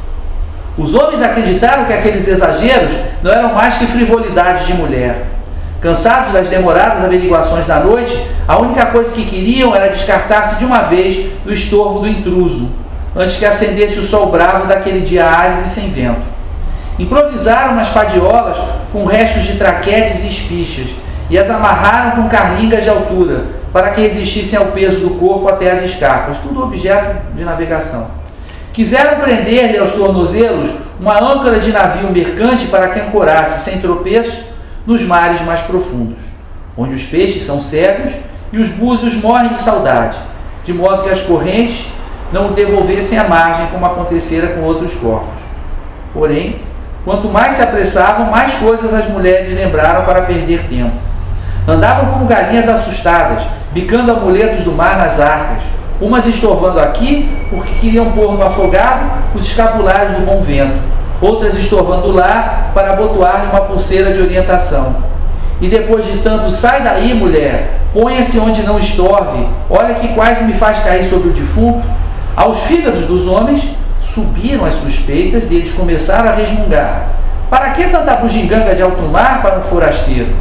Os homens acreditaram que aqueles exageros não eram mais que frivolidades de mulher. Cansados das demoradas averiguações da noite, a única coisa que queriam era descartar-se de uma vez do estorvo do intruso, antes que acendesse o sol bravo daquele dia árido e sem vento. Improvisaram umas padiolas com restos de traquetes e espichas e as amarraram com carlingas de altura para que resistissem ao peso do corpo até as escarpas, tudo objeto de navegação. Quiseram prender-lhe aos tornozelos uma âncora de navio mercante para que ancorasse sem tropeço nos mares mais profundos, onde os peixes são cegos e os búzios morrem de saudade, de modo que as correntes não o devolvessem à margem como acontecera com outros corpos. Porém, quanto mais se apressavam, mais coisas as mulheres lembraram para perder tempo. Andavam como galinhas assustadas, bicando amuletos do mar nas arcas, umas estorvando aqui porque queriam pôr no afogado os escapulários do bom vento, outras estorvando lá para abotoar-lhe uma pulseira de orientação. E depois de tanto: sai daí, mulher, ponha-se onde não estorve, olha que quase me faz cair sobre o defunto, aos fígados dos homens subiram as suspeitas e eles começaram a resmungar: para que tanta bugiganga de alto mar para um forasteiro?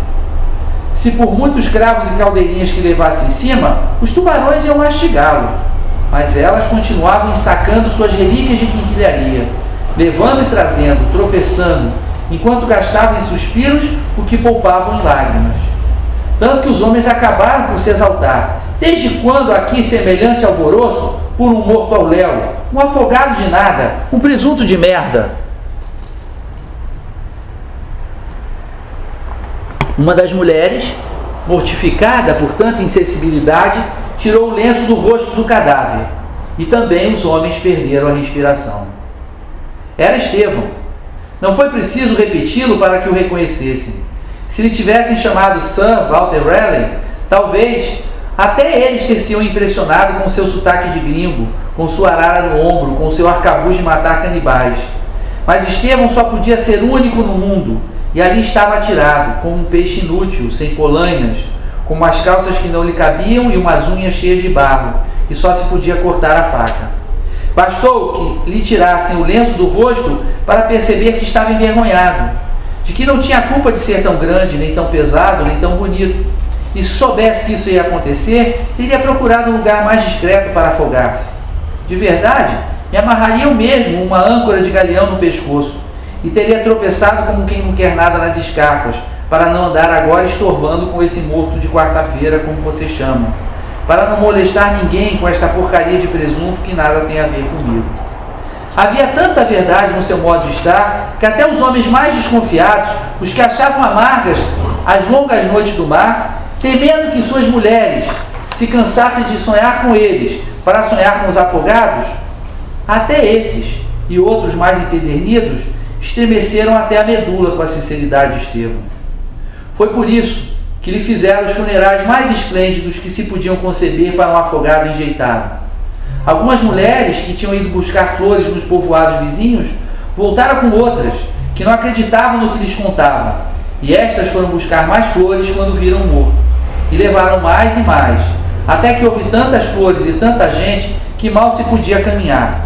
Se por muitos cravos e caldeirinhas que levasse em cima, os tubarões iam mastigá-los. Mas elas continuavam ensacando suas relíquias de quinquilharia, levando e trazendo, tropeçando, enquanto gastavam em suspiros o que poupavam em lágrimas. Tanto que os homens acabaram por se exaltar. Desde quando aqui semelhante alvoroço por um morto ao léu, um afogado de nada, um presunto de merda? Uma das mulheres, mortificada por tanta insensibilidade, tirou o lenço do rosto do cadáver, e também os homens perderam a respiração. Era Estevão. Não foi preciso repeti-lo para que o reconhecessem. Se lhe tivessem chamado Sir Walter Raleigh, talvez até eles teriam impressionado com seu sotaque de gringo, com sua arara no ombro, com seu arcabuz de matar canibais. Mas Estevão só podia ser único no mundo, e ali estava atirado, como um peixe inútil, sem polainas, com umas calças que não lhe cabiam e umas unhas cheias de barro, que só se podia cortar a faca. Bastou que lhe tirassem o lenço do rosto para perceber que estava envergonhado, de que não tinha culpa de ser tão grande, nem tão pesado, nem tão bonito. E se soubesse que isso ia acontecer, teria procurado um lugar mais discreto para afogar-se. De verdade, me amarraria eu mesmo uma âncora de galeão no pescoço, e teria tropeçado como quem não quer nada nas escarpas, para não andar agora estorvando com esse morto de quarta-feira, como você chama, para não molestar ninguém com esta porcaria de presunto que nada tem a ver comigo. Havia tanta verdade no seu modo de estar, que até os homens mais desconfiados, os que achavam amargas as longas noites do mar, temendo que suas mulheres se cansassem de sonhar com eles para sonhar com os afogados, até esses e outros mais empedernidos estremeceram até a medula com a sinceridade de Estevão. Foi por isso que lhe fizeram os funerais mais esplêndidos que se podiam conceber para um afogado enjeitado. Algumas mulheres que tinham ido buscar flores nos povoados vizinhos voltaram com outras que não acreditavam no que lhes contavam, e estas foram buscar mais flores quando viram o morto, e levaram mais e mais, até que houve tantas flores e tanta gente que mal se podia caminhar.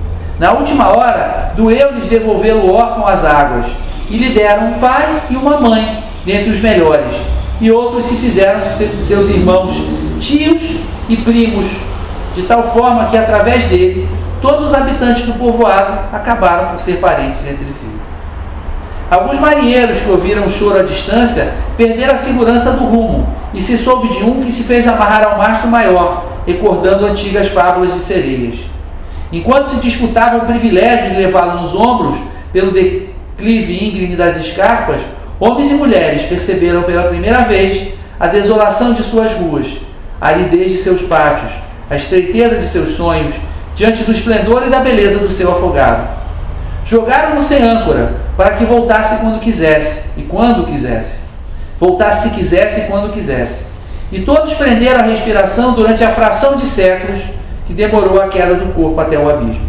Na última hora, doeu-lhes devolver o órfão às águas, e lhe deram um pai e uma mãe, dentre os melhores, e outros se fizeram seus irmãos, tios e primos, de tal forma que, através dele, todos os habitantes do povoado acabaram por ser parentes entre si. Alguns marinheiros que ouviram o choro à distância perderam a segurança do rumo, e se soube de um que se fez amarrar ao mastro maior, recordando antigas fábulas de sereias. Enquanto se disputava o privilégio de levá-lo nos ombros pelo declive íngreme das escarpas, homens e mulheres perceberam pela primeira vez a desolação de suas ruas, a aridez de seus pátios, a estreiteza de seus sonhos, diante do esplendor e da beleza do seu afogado. Jogaram-no sem âncora, para que voltasse quando quisesse, e quando quisesse. Voltasse se quisesse e quando quisesse. E todos prenderam a respiração durante a fração de séculos que demorou a queda do corpo até o abismo.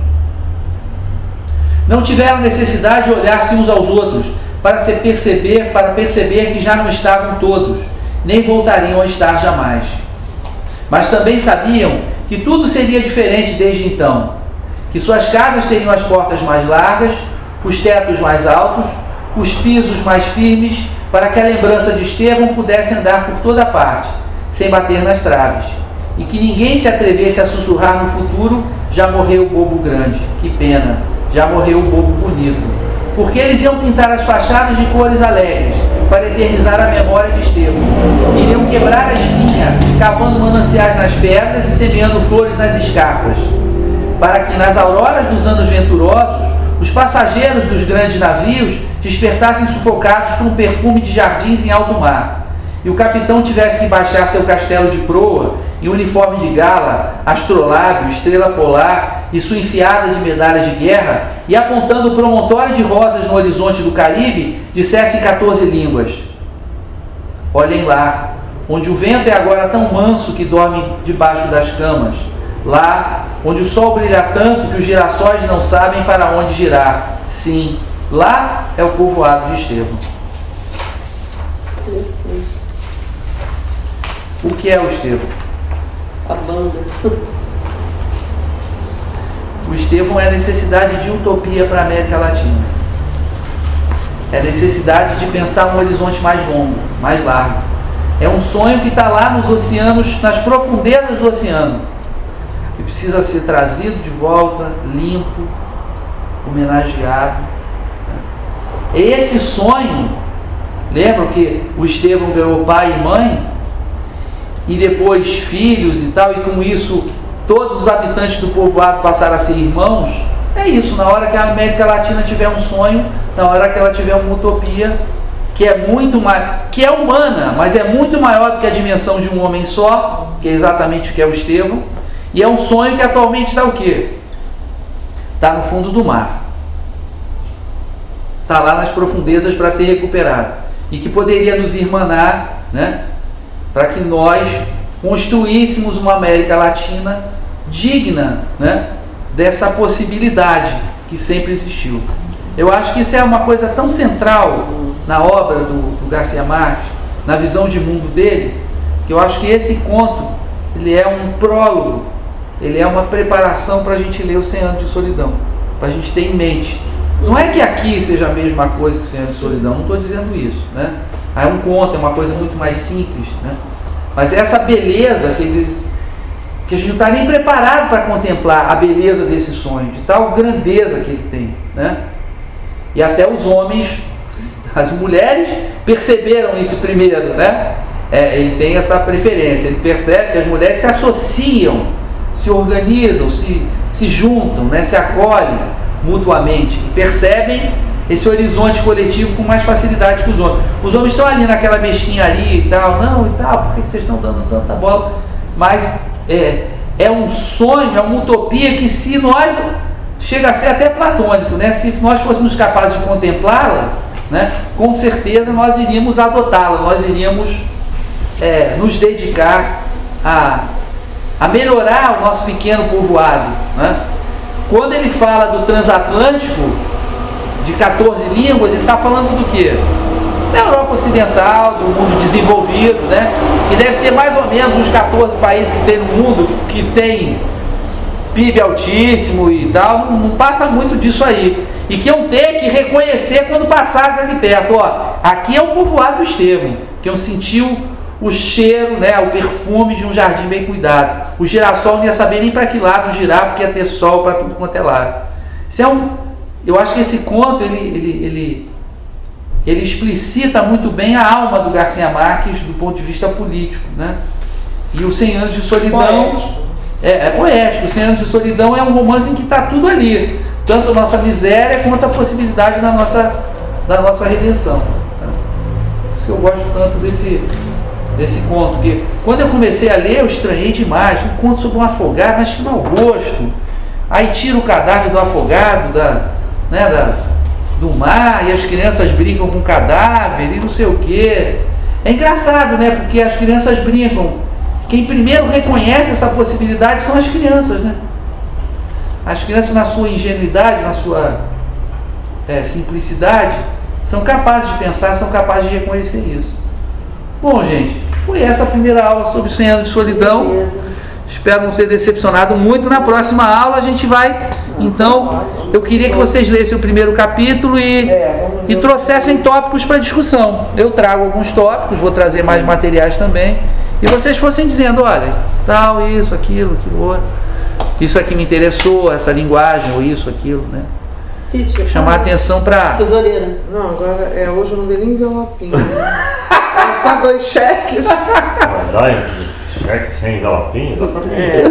Não tiveram necessidade de olhar-se uns aos outros, para se perceber, para perceber que já não estavam todos, nem voltariam a estar jamais. Mas também sabiam que tudo seria diferente desde então, que suas casas teriam as portas mais largas, os tetos mais altos, os pisos mais firmes, para que a lembrança de Estevão pudesse andar por toda parte, sem bater nas traves, e que ninguém se atrevesse a sussurrar no futuro: já morreu o bobo grande, que pena, já morreu o bobo bonito, porque eles iam pintar as fachadas de cores alegres, para eternizar a memória de Estevão. Iriam quebrar a espinha, cavando mananciais nas pedras e semeando flores nas escarpas, para que nas auroras dos anos venturosos, os passageiros dos grandes navios despertassem sufocados por um perfume de jardins em alto mar, e o capitão tivesse que baixar seu castelo de proa, em uniforme de gala, astrolábio, estrela polar e sua enfiada de medalhas de guerra, e apontando o promontório de rosas no horizonte do Caribe, dissesse em quatorze línguas: olhem lá, onde o vento é agora tão manso que dorme debaixo das camas, lá onde o sol brilha tanto que os girassóis não sabem para onde girar. Sim, lá é o povoado de Estevão. Interessante. O que é o Estevão? A banda. O Estevão é a necessidade de utopia para a América Latina. É a necessidade de pensar um horizonte mais longo, mais largo. É um sonho que está lá nos oceanos, nas profundezas do oceano, que precisa ser trazido de volta, limpo, homenageado. esse sonho, lembram que o Estevão ganhou pai e mãe, e depois filhos e tal, e com isso todos os habitantes do povoado passaram a ser irmãos. É isso, na hora que a América Latina tiver um sonho, na hora que ela tiver uma utopia que é muito mais, que é humana, mas é muito maior do que a dimensão de um homem só, que é exatamente o que é o Estevão, e é um sonho que atualmente está o quê? Está no fundo do mar, está lá nas profundezas para ser recuperado, e que poderia nos irmanar, né, para que nós construíssemos uma América Latina digna, né, dessa possibilidade que sempre existiu. Eu acho que isso é uma coisa tão central na obra do, do Garcia Marques, na visão de mundo dele, que eu acho que esse conto, ele é um prólogo, ele é uma preparação para a gente ler o Cem Anos de Solidão, para a gente ter em mente. Não é que aqui seja a mesma coisa que o Cem Anos de Solidão, não estou dizendo isso, né? É um conto, é uma coisa muito mais simples, né? Mas essa beleza que, ele, que a gente não está nem preparado para contemplar a beleza desse sonho, de tal grandeza que ele tem, né? E até os homens, as mulheres perceberam isso primeiro, né? É, ele tem essa preferência, ele percebe que as mulheres se associam, se organizam, se, se juntam, né? Se acolhem mutuamente e percebem esse horizonte coletivo com mais facilidade que os homens. Os homens estão ali naquela mesquinharia e tal, não, e tal, por que vocês estão dando tanta bola? Mas é, é um sonho, é uma utopia que, se nós, chega a ser até platônico, né? Se nós fôssemos capazes de contemplá-la, né, com certeza nós iríamos adotá-la, nós iríamos é, nos dedicar a, a melhorar o nosso pequeno povoado, né? Quando ele fala do transatlântico, de quatorze línguas, ele está falando do quê? Da Europa Ocidental, do mundo desenvolvido, né? Que deve ser mais ou menos os quatorze países que tem no mundo, que tem P I B altíssimo e tal, não, não passa muito disso aí. E que iam ter que reconhecer quando passasse ali perto, ó, aqui é o povoado do Estevão, que iam sentir o cheiro, né, o perfume de um jardim bem cuidado. O girassol não ia saber nem para que lado girar, porque ia ter sol para tudo quanto é lado. Isso é um... Eu acho que esse conto, ele, ele, ele, ele explicita muito bem a alma do Garcia Marques do ponto de vista político, né? E o Cem Anos de Solidão é, é poético. O Cem Anos de Solidão é um romance em que está tudo ali, tanto a nossa miséria quanto a possibilidade da nossa, da nossa redenção, né? Por isso que eu gosto tanto desse, desse conto, porque quando eu comecei a ler eu estranhei demais. Um conto sobre um afogado, mas que mau gosto. Aí tira o cadáver do afogado da, né, da, do mar, e as crianças brincam com o cadáver e não sei o que. É engraçado, né? Porque as crianças brincam. Quem primeiro reconhece essa possibilidade são as crianças, né? As crianças, na sua ingenuidade, na sua é, simplicidade, são capazes de pensar, são capazes de reconhecer isso. Bom, gente, foi essa a primeira aula sobre o Cem Anos de Solidão. Beleza. Espero não ter decepcionado muito. Na próxima aula a gente vai, então, eu queria que vocês lessem o primeiro capítulo e, e trouxessem tópicos para discussão. Eu trago alguns tópicos, vou trazer mais materiais também, e vocês fossem dizendo, olha, tal, isso, aquilo, aquilo outro, isso aqui me interessou, essa linguagem, ou isso, aquilo, né? Teacher, chamar a atenção para... Tesoureira. Não, agora, é, hoje eu não dei nem envelopinho, né? Era só dois cheques. Cheque sem envelopinho? Dá pra mim. É.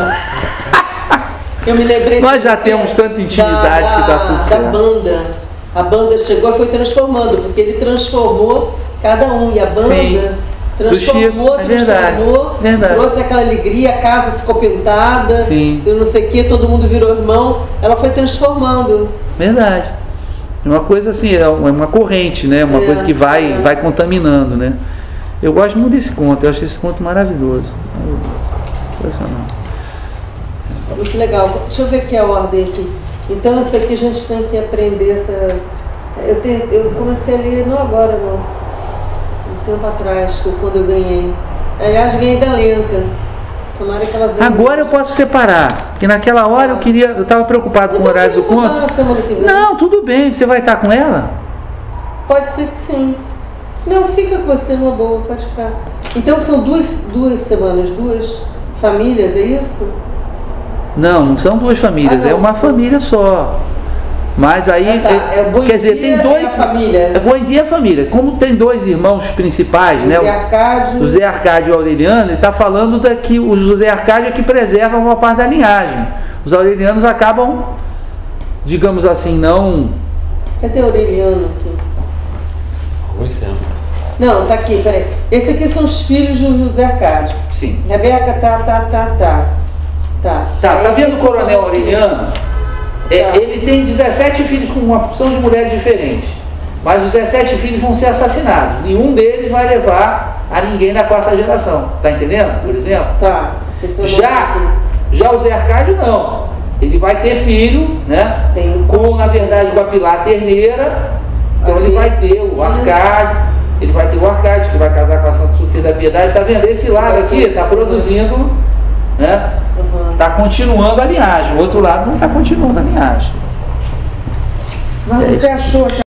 Eu me lembrei... Nós já temos tanta intimidade da, que está tudo da certo. Da banda. A banda chegou e foi transformando, porque ele transformou cada um. E a banda... Sim. Transformou, é transformou, verdade. Trouxe aquela alegria, a casa ficou pintada, Sim. eu não sei o que, todo mundo virou irmão, ela foi transformando. Verdade. É uma coisa assim, é uma corrente, né? Uma é, coisa que vai, é. vai contaminando, né? Eu gosto muito desse conto, eu acho esse conto maravilhoso. Impressionante. Muito legal. Deixa eu ver aqui a ordem aqui. Então isso aqui a gente tem que aprender essa... Eu, tenho... eu comecei a ler, não agora não. Um tempo atrás, quando eu ganhei. Aliás, ganhei da Lenca. Tomara que ela venha. Agora eu posso separar, porque naquela hora eu queria, eu estava preocupado com o horário do conto. Não, tudo bem, você vai estar com ela? Pode ser que sim. Não, fica com você numa boa, pode ficar. Então são duas, duas semanas, duas famílias, é isso? Não, não são duas famílias, ah, é uma família só. Mas aí, Ah, tá. É, quer dizer, tem dois... É a família. É, Buendia é a família. Como tem dois irmãos principais, O né? José Arcádio. O José Arcádio e o Aureliano, ele está falando daqui, o José Arcádio é que preserva uma parte da linhagem. Os aurelianos acabam, digamos assim, não... Cadê o Aureliano aqui? Ruim sempre. Não, tá aqui, peraí. Esse aqui são os filhos do José Arcádio. Sim. Rebeca, tá, tá, tá, tá. Tá, Tá, tá Aí, vendo o você coronel falou aqui. Aureliano? É, Tá. ele tem dezessete filhos com uma opção de mulheres diferentes. Mas os dezessete filhos vão ser assassinados. Nenhum deles vai levar a ninguém na quarta geração. Tá entendendo? Por exemplo? Tá. Você falou Já, aqui. já o Zé Arcádio não. Ele vai ter filho, né? Tem. Com, na verdade, com a Pilar Terneira. Então ele vai ter o Arcádio. Ele vai ter o Arcádio, que vai casar com a Santa Sofia da Piedade. Tá vendo? Esse lado aqui está produzindo, né? Uhum. Está continuando a linhagem. O outro lado não está continuando a linhagem. Mas você achou